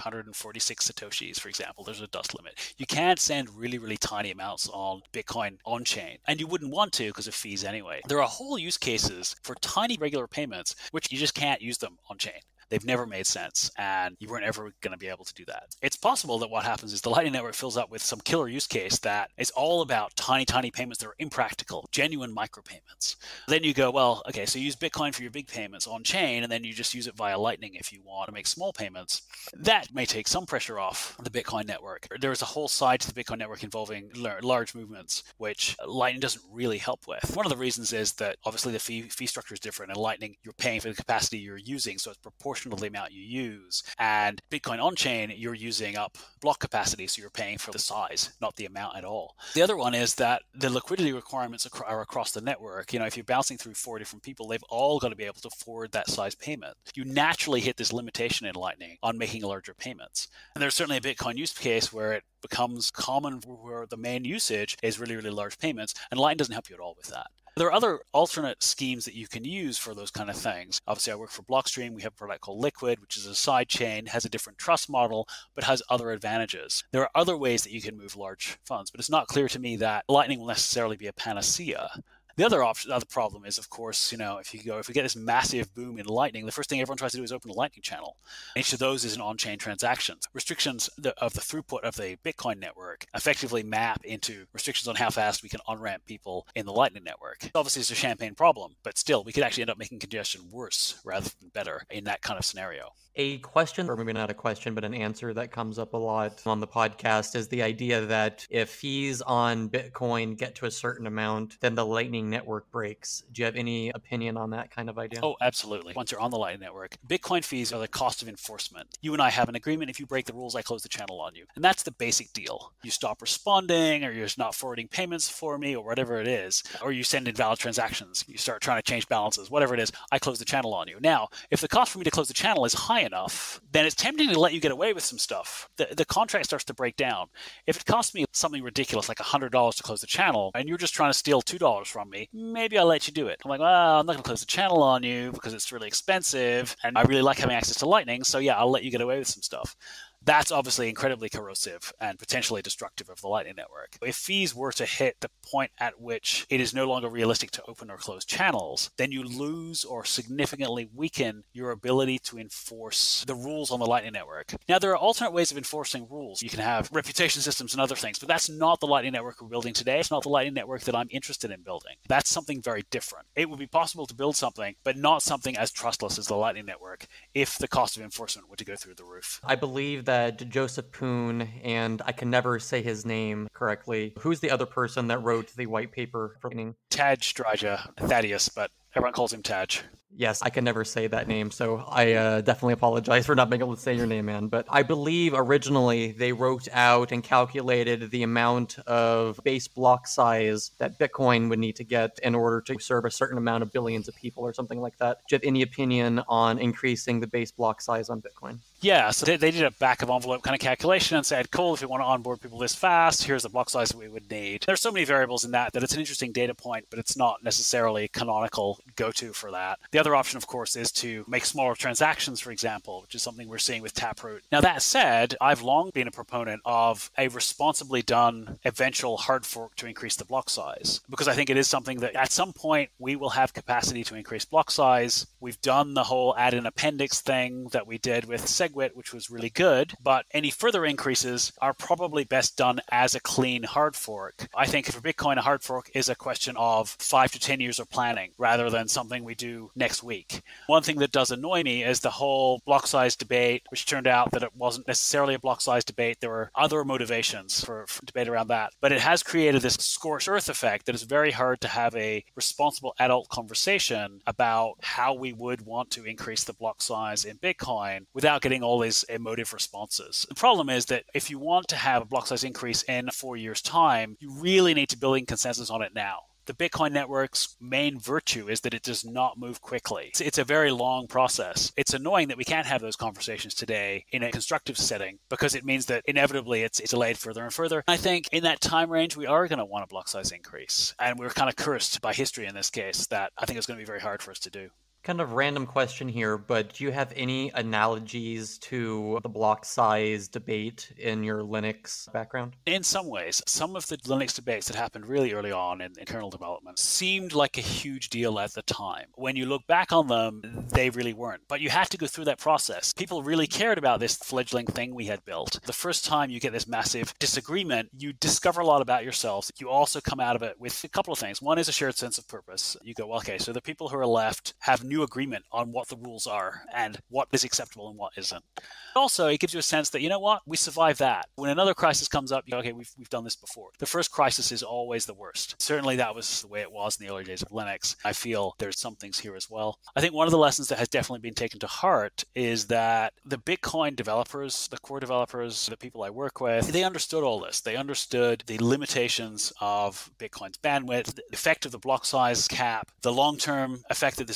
546 Satoshis, for example. There's a dust limit. You can't send really, really tiny amounts on Bitcoin on-chain, and you wouldn't want to because of fees anyway. There are whole use cases for tiny regular payments, which you just can't use them on-chain. They've never made sense, and you weren't ever going to be able to do that. It's possible that what happens is the Lightning Network fills up with some killer use case that is all about tiny, tiny payments that are impractical, genuine micropayments. Then you go, well, okay, so use Bitcoin for your big payments on chain, and then you just use it via Lightning if you want to make small payments. That may take some pressure off the Bitcoin network. There's a whole side to the Bitcoin network involving large movements, which Lightning doesn't really help with. One of the reasons is that obviously the fee structure is different. In Lightning, you're paying for the capacity you're using, so it's proportional to the amount you use. And Bitcoin on-chain, you're using up block capacity, so you're paying for the size, not the amount at all. The other one is that the liquidity requirements are across the network. You know, if you're bouncing through 4 different people, they've all got to be able to forward that size payment. You naturally hit this limitation in Lightning on making larger payments. And there's certainly a Bitcoin use case where it becomes common where the main usage is really, really large payments, and Lightning doesn't help you at all with that. There are other alternate schemes that you can use for those kind of things. Obviously, I work for Blockstream. We have a product called Liquid, which is a side chain, has a different trust model, but has other advantages. There are other ways that you can move large funds, but it's not clear to me that Lightning will necessarily be a panacea. The other problem is, of course, if we get this massive boom in Lightning, the first thing everyone tries to do is open a Lightning channel. Each of those is an on-chain transaction. Restrictions of the throughput of the Bitcoin network effectively map into restrictions on how fast we can on-ramp people in the Lightning network. Obviously, it's a champagne problem, but still, we could actually end up making congestion worse rather than better in that kind of scenario. A question, or maybe not a question, but an answer that comes up a lot on the podcast is the idea that if fees on Bitcoin get to a certain amount, then the Lightning network breaks. Do you have any opinion on that kind of idea? Oh, absolutely. Once you're on the Lightning network, Bitcoin fees are the cost of enforcement. You and I have an agreement. If you break the rules, I close the channel on you. And that's the basic deal. You stop responding, or you're not forwarding payments for me, or whatever it is, or you send invalid transactions. You start trying to change balances, whatever it is, I close the channel on you. Now, if the cost for me to close the channel is high enough, then it's tempting to let you get away with some stuff. The contract starts to break down. If it costs me something ridiculous like $100 to close the channel, and you're just trying to steal $2 from me, maybe I'll let you do it. I'm like, well, I'm not going to close the channel on you because it's really expensive, and I really like having access to Lightning, so yeah, I'll let you get away with some stuff. That's obviously incredibly corrosive and potentially destructive of the Lightning network. If fees were to hit the point at which it is no longer realistic to open or close channels, then you lose or significantly weaken your ability to enforce the rules on the Lightning network. Now, there are alternate ways of enforcing rules. You can have reputation systems and other things, but that's not the Lightning network we're building today. It's not the Lightning network that I'm interested in building. That's something very different. It would be possible to build something, but not something as trustless as the Lightning network if the cost of enforcement were to go through the roof. I believe that Joseph Poon, and I can never say his name correctly. Who's the other person that wrote the white paper for Lightning? Taj Strija, Thaddeus, but everyone calls him Taj. Yes, I can never say that name, so I definitely apologize for not being able to say your name, man. But I believe originally they wrote out and calculated the amount of base block size that Bitcoin would need to get in order to serve a certain amount of billions of people or something like that. Do you have any opinion on increasing the base block size on Bitcoin? Yeah, so they did a back of envelope kind of calculation and said, cool, if you want to onboard people this fast, here's the block size that we would need. There's so many variables in that it's an interesting data point, but it's not necessarily canonical go-to for that. The other option, of course, is to make smaller transactions, for example, which is something we're seeing with Taproot. Now, that said, I've long been a proponent of a responsibly done eventual hard fork to increase the block size, because I think it is something that at some point we will have capacity to increase block size. We've done the whole add an appendix thing that we did with SegWit, which was really good, but any further increases are probably best done as a clean hard fork. I think for Bitcoin, a hard fork is a question of 5 to 10 years of planning rather than something we do next week. One thing that does annoy me is the whole block size debate, which turned out that it wasn't necessarily a block size debate. There were other motivations for debate around that, but it has created this scorched earth effect that is very hard to have a responsible adult conversation about how we would want to increase the block size in Bitcoin without getting all these emotive responses. The problem is that if you want to have a block size increase in 4 years' time, you really need to build in consensus on it now. The Bitcoin network's main virtue is that it does not move quickly. It's a very long process. It's annoying that we can't have those conversations today in a constructive setting because it means that inevitably it's delayed further and further. I think in that time range, we are going to want a block size increase. And we're kind of cursed by history in this case that I think it's going to be very hard for us to do. Kind of random question here, but do you have any analogies to the block size debate in your Linux background? In some ways, some of the Linux debates that happened really early on in kernel development seemed like a huge deal at the time. When you look back on them, they really weren't. But you had to go through that process. People really cared about this fledgling thing we had built. The first time you get this massive disagreement, you discover a lot about yourselves. You also come out of it with a couple of things. One is a shared sense of purpose. You go, well, okay, so the people who are left have new agreement on what the rules are and what is acceptable and what isn't. Also, it gives you a sense that, you know what, we survived that. When another crisis comes up, you go, okay, we've done this before. The first crisis is always the worst. Certainly that was the way it was in the early days of Linux. I feel there's some things here as well. I think one of the lessons that has definitely been taken to heart is that the Bitcoin developers, the core developers, the people I work with, they understood all this. They understood the limitations of Bitcoin's bandwidth, the effect of the block size cap, the long-term effect that this would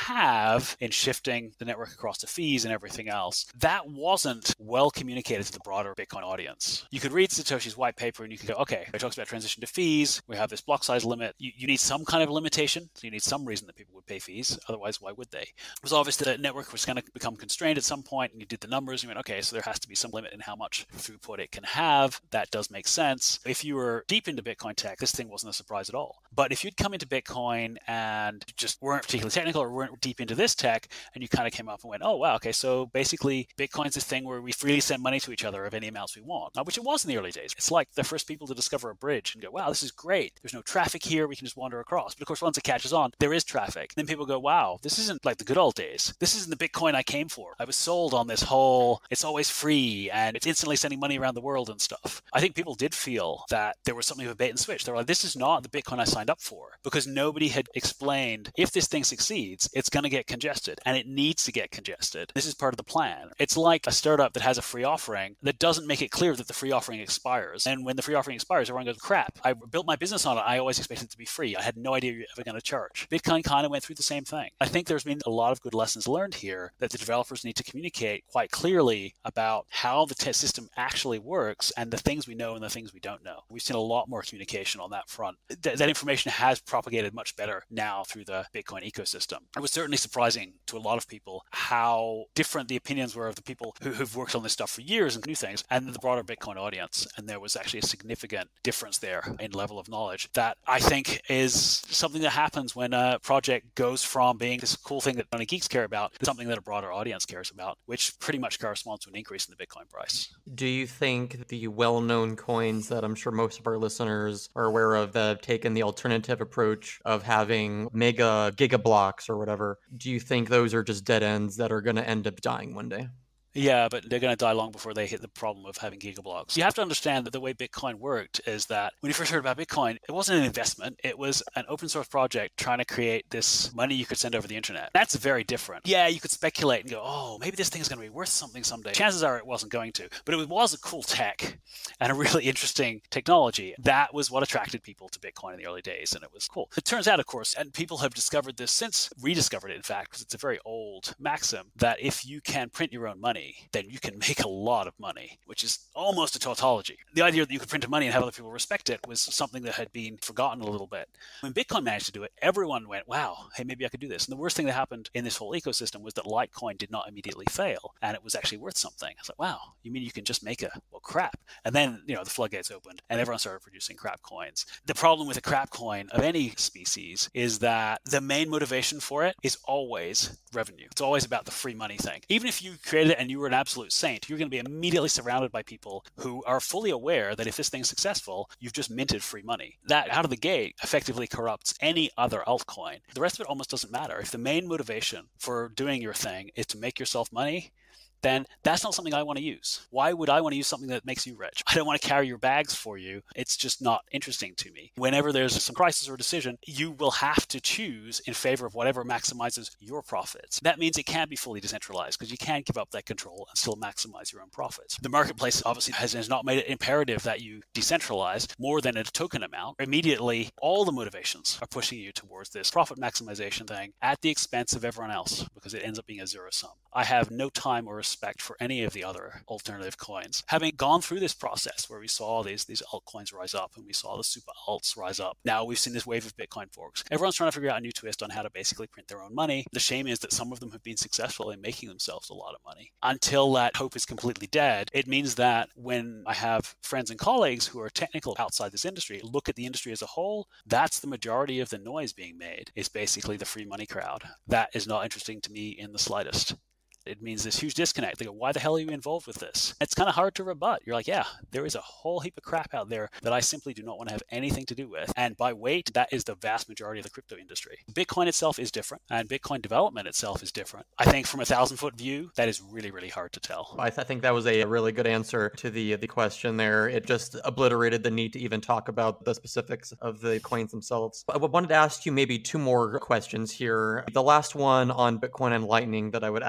have in shifting the network across to fees and everything else, that wasn't well communicated to the broader Bitcoin audience. You could read Satoshi's white paper and you could go, okay, it talks about transition to fees. We have this block size limit. You need some kind of limitation. So you need some reason that people would pay fees. Otherwise, why would they? It was obvious that the network was going to become constrained at some point, and you did the numbers. And you went, okay, so there has to be some limit in how much throughput it can have. That does make sense. If you were deep into Bitcoin tech, this thing wasn't a surprise at all. But if you'd come into Bitcoin and just weren't particularly technical or weren't deep into this tech, and you kind of came up and went, oh, wow, okay, so basically Bitcoin's this thing where we freely send money to each other of any amounts we want, which it was in the early days. It's like the first people to discover a bridge and go, wow, this is great. There's no traffic here. We can just wander across. But of course, once it catches on, there is traffic. Then people go, wow, this isn't like the good old days. This isn't the Bitcoin I came for. I was sold on this whole, it's always free and it's instantly sending money around the world and stuff. I think people did feel that there was something of a bait and switch. They were like, this is not the Bitcoin I signed up for, because nobody had explained if this thing succeeds, it's going to get congested and it needs to get congested. This is part of the plan. It's like a startup that has a free offering that doesn't make it clear that the free offering expires. And when the free offering expires, everyone goes, crap, I built my business on it. I always expected it to be free. I had no idea you were ever going to charge. Bitcoin kind of went through the same thing. I think there's been a lot of good lessons learned here that the developers need to communicate quite clearly about how the test system actually works and the things we know and the things we don't know. We've seen a lot more communication on that front. That information has propagated much better now through the Bitcoin ecosystem. It was certainly surprising to a lot of people how different the opinions were of the people who've worked on this stuff for years and new things and the broader Bitcoin audience. And there was actually a significant difference there in level of knowledge that I think is something that happens when a project goes from being this cool thing that only geeks care about to something that a broader audience cares about, which pretty much corresponds to an increase in the Bitcoin price. Do you think the well-known coins that I'm sure most of our listeners are aware of that have taken the alternative approach of having mega gigablocks or whatever, do you think those are just dead ends that are going to end up dying one day? Yeah, but they're going to die long before they hit the problem of having gigablocks. You have to understand that the way Bitcoin worked is that when you first heard about Bitcoin, it wasn't an investment. It was an open source project trying to create this money you could send over the internet. That's very different. Yeah, you could speculate and go, oh, maybe this thing is going to be worth something someday. Chances are it wasn't going to, but it was a cool tech and a really interesting technology. That was what attracted people to Bitcoin in the early days, and it was cool. It turns out, of course, and people have discovered this since, rediscovered it, in fact, because it's a very old maxim, that if you can print your own money, then you can make a lot of money, which is almost a tautology. The idea that you could print money and have other people respect it was something that had been forgotten a little bit. When Bitcoin managed to do it, everyone went, wow, hey, maybe I could do this. And the worst thing that happened in this whole ecosystem was that Litecoin did not immediately fail, and it was actually worth something. I was like, wow, you mean you can just make crap? And then, the floodgates opened and everyone started producing crap coins. The problem with a crap coin of any species is that the main motivation for it is always revenue. It's always about the free money thing. Even if you created it and you were an absolute saint, you're going to be immediately surrounded by people who are fully aware that if this thing's successful, you've just minted free money. That out of the gate effectively corrupts any other altcoin. The rest of it almost doesn't matter. If the main motivation for doing your thing is to make yourself money, then that's not something I want to use. Why would I want to use something that makes you rich? I don't want to carry your bags for you. It's just not interesting to me. Whenever there's some crisis or decision, you will have to choose in favor of whatever maximizes your profits. That means it can't be fully decentralized because you can't give up that control and still maximize your own profits. The marketplace obviously has not made it imperative that you decentralize more than a token amount. Immediately, all the motivations are pushing you towards this profit maximization thing at the expense of everyone else because it ends up being a zero sum. I have no time or respect for any of the other alternative coins. Having gone through this process where we saw these altcoins rise up and we saw the super alts rise up, now we've seen this wave of Bitcoin forks. Everyone's trying to figure out a new twist on how to basically print their own money. The shame is that some of them have been successful in making themselves a lot of money. Until that hope is completely dead, it means that when I have friends and colleagues who are technical outside this industry, look at the industry as a whole, that's the majority of the noise being made, is basically the free money crowd. That is not interesting to me in the slightest. It means this huge disconnect. They go, why the hell are you involved with this? It's kind of hard to rebut. You're like, yeah, there is a whole heap of crap out there that I simply do not want to have anything to do with. And by weight, that is the vast majority of the crypto industry. Bitcoin itself is different, and Bitcoin development itself is different. I think from a 1,000-foot view, that is really, really hard to tell. I think that was a really good answer to the question there. It just obliterated the need to even talk about the specifics of the coins themselves. I wanted to ask you maybe two more questions here. The last one on Bitcoin and Lightning that I would ask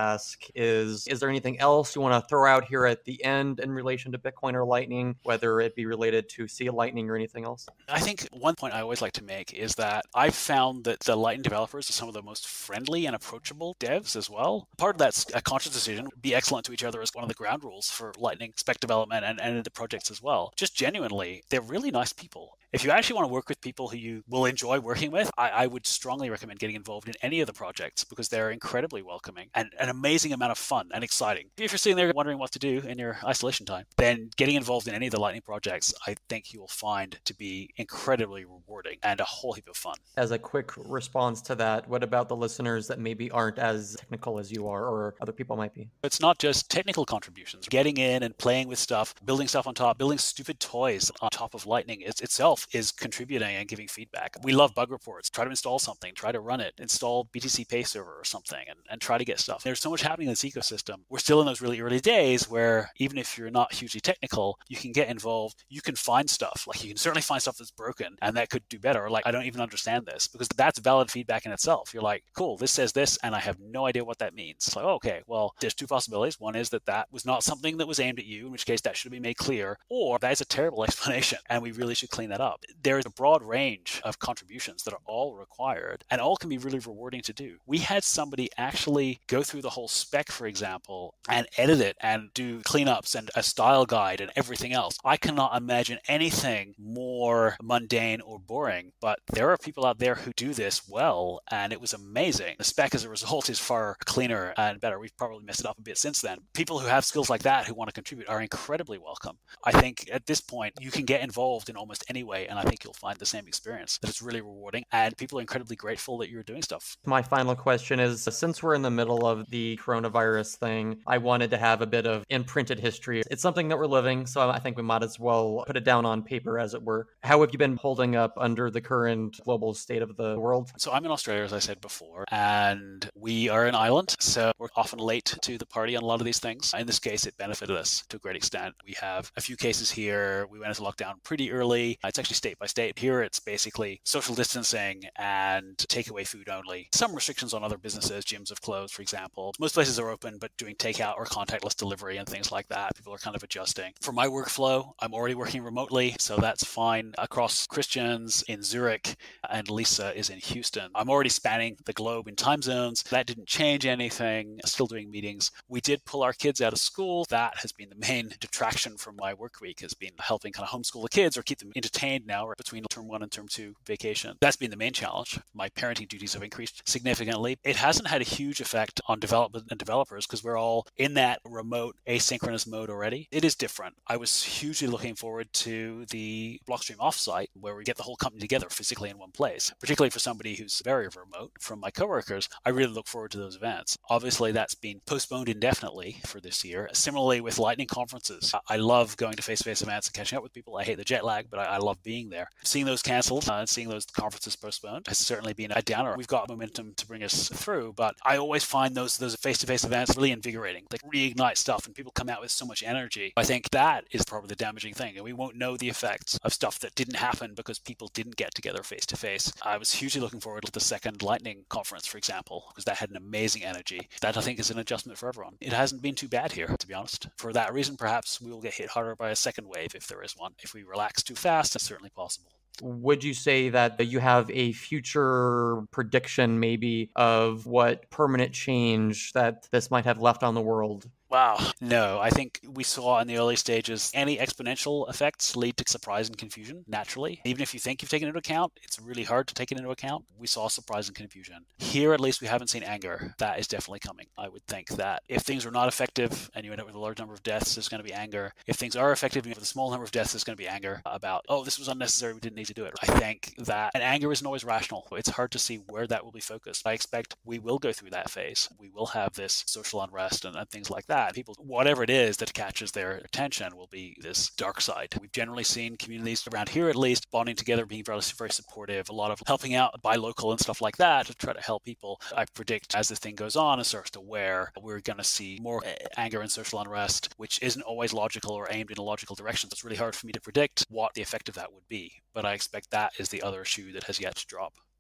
make is there anything else you want to throw out here at the end in relation to Bitcoin or Lightning, whether it be related to Sea Lightning or anything else? I think one point I always like to make is that I've found that the Lightning developers are some of the most friendly and approachable devs as well. Part of that's a conscious decision. Be excellent to each other is one of the ground rules for Lightning spec development and the projects as well. Just genuinely, they're really nice people. If you actually want to work with people who you will enjoy working with, I would strongly recommend getting involved in any of the projects because they're incredibly welcoming and an amazing amount of fun and exciting. If you're sitting there wondering what to do in your isolation time, then getting involved in any of the Lightning projects, I think you will find to be incredibly rewarding and a whole heap of fun. As a quick response to that, what about the listeners that maybe aren't as technical as you are or other people might be? It's not just technical contributions. Getting in and playing with stuff, building stuff on top, building stupid toys on top of Lightning itself is contributing and giving feedback. We love bug reports. Try to install something, try to run it, install BTC Pay Server or something, and try to get stuff. There's so much happening in this ecosystem. We're still in those really early days where even if you're not hugely technical, you can get involved. You can find stuff. Like you can certainly find stuff that's broken and that could do better. Like I don't even understand this because that's valid feedback in itself. You're like, cool, this says this and I have no idea what that means. It's like, oh, okay, well, there's two possibilities. One is that was not something that was aimed at you, in which case that should be made clear, or that is a terrible explanation and we really should clean that up. There is a broad range of contributions that are all required and all can be really rewarding to do. We had somebody actually go through the whole spec, for example, and edit it and do cleanups and a style guide and everything else. I cannot imagine anything more mundane or boring, but there are people out there who do this well, and it was amazing. The spec as a result is far cleaner and better. We've probably messed it up a bit since then. People who have skills like that who want to contribute are incredibly welcome. I think at this point, you can get involved in almost any way, and I think you'll find the same experience, that it's really rewarding, and people are incredibly grateful that you're doing stuff. My final question is, since we're in the middle of the coronavirus thing, I wanted to have a bit of imprinted history. It's something that we're living, so I think we might as well put it down on paper, as it were. How have you been holding up under the current global state of the world? So I'm in Australia, as I said before, and we are an island, so we're often late to the party on a lot of these things. In this case, it benefited us to a great extent. We have a few cases here. We went into lockdown pretty early. It's actually state by state. Here, it's basically social distancing and takeaway food only. Some restrictions on other businesses. Gyms have closed, for example. Most places are open, but doing takeout or contactless delivery and things like that. People are kind of adjusting. For my workflow, I'm already working remotely, so that's fine. Across Christians in Zurich and Lisa is in Houston. I'm already spanning the globe in time zones. That didn't change anything. Still doing meetings. We did pull our kids out of school. That has been the main detraction from my work week, has been helping kind of homeschool the kids or keep them entertained now between term 1 and term 2 vacation. That's been the main challenge. My parenting duties have increased significantly. It hasn't had a huge effect on development and developers because we're all in that remote asynchronous mode already. It is different. I was hugely looking forward to the Blockstream offsite where we get the whole company together physically in one place, particularly for somebody who's very remote. From my coworkers, I really look forward to those events. Obviously, that's been postponed indefinitely for this year. Similarly with Lightning conferences, I love going to face-to-face events and catching up with people. I hate the jet lag, but I love being there. Seeing those canceled and seeing those conferences postponed has certainly been a downer. We've got momentum to bring us through, but I always find those face-to-face events really invigorating. They reignite stuff and people come out with so much energy. I think that is probably the damaging thing, and we won't know the effects of stuff that didn't happen because people didn't get together face-to-face. I was hugely looking forward to the second Lightning conference, for example, because that had an amazing energy. That I think is an adjustment for everyone. It hasn't been too bad here, to be honest. For that reason, perhaps we will get hit harder by a second wave if there is one. If we relax too fast, it's certainly possible. Would you say that you have a future prediction maybe of what permanent change that this might have left on the world? Wow. No, I think we saw in the early stages any exponential effects lead to surprise and confusion naturally. Even if you think you've taken it into account, it's really hard to take it into account. We saw surprise and confusion. Here, at least, we haven't seen anger. That is definitely coming. I would think that if things are not effective and you end up with a large number of deaths, there's going to be anger. If things are effective and you have a small number of deaths, there's going to be anger about, oh, this was unnecessary, we didn't need to do it. I think that, and anger isn't always rational. It's hard to see where that will be focused. I expect we will go through that phase. We will have this social unrest and things like that. People, whatever it is that catches their attention will be this dark side. We've generally seen communities around here, at least, bonding together, being very, very supportive, a lot of helping out, buy local and stuff like that to try to help people. I predict as this thing goes on and starts to wear, we're going to see more anger and social unrest, which isn't always logical or aimed in a logical direction. So it's really hard for me to predict what the effect of that would be. But I expect that is the other shoe that has yet to drop.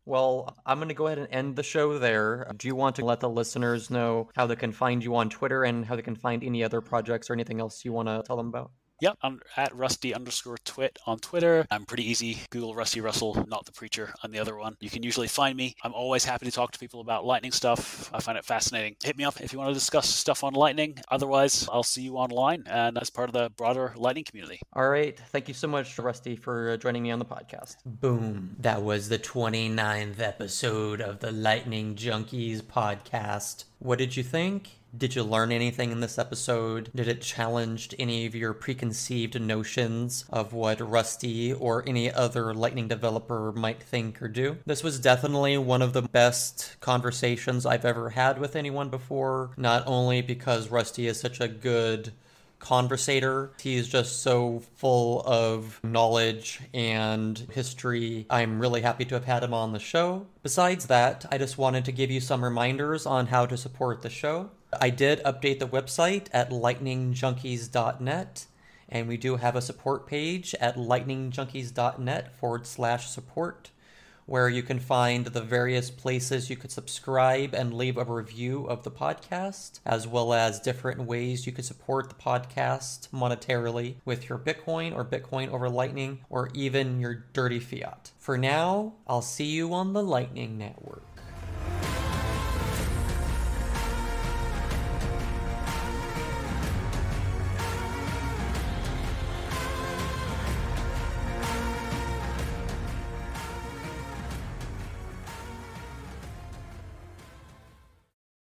Well, I'm going to go ahead and end the show there. Do you want to let the listeners know how they can find you on Twitter and how they can find any other projects or anything else you want to tell them about? Yep, I'm at Rusty_Twit on Twitter. I'm pretty easy. Google Rusty Russell, not the preacher, on the other one. You can usually find me. I'm always happy to talk to people about Lightning stuff. I find it fascinating. Hit me up if you want to discuss stuff on Lightning. Otherwise, I'll see you online and as part of the broader Lightning community. All right. Thank you so much, Rusty, for joining me on the podcast. Boom. That was the 29th episode of the Lightning Junkies podcast. What did you think? Did you learn anything in this episode? Did it challenge any of your preconceived notions of what Rusty or any other Lightning developer might think or do? This was definitely one of the best conversations I've ever had with anyone before, not only because Rusty is such a good conversator. He's just so full of knowledge and history. I'm really happy to have had him on the show. Besides that, I just wanted to give you some reminders on how to support the show. I did update the website at lightningjunkies.net, and we do have a support page at lightningjunkies.net/support, where you can find the various places you could subscribe and leave a review of the podcast, as well as different ways you could support the podcast monetarily with your Bitcoin or Bitcoin over Lightning, or even your dirty fiat. For now, I'll see you on the Lightning Network.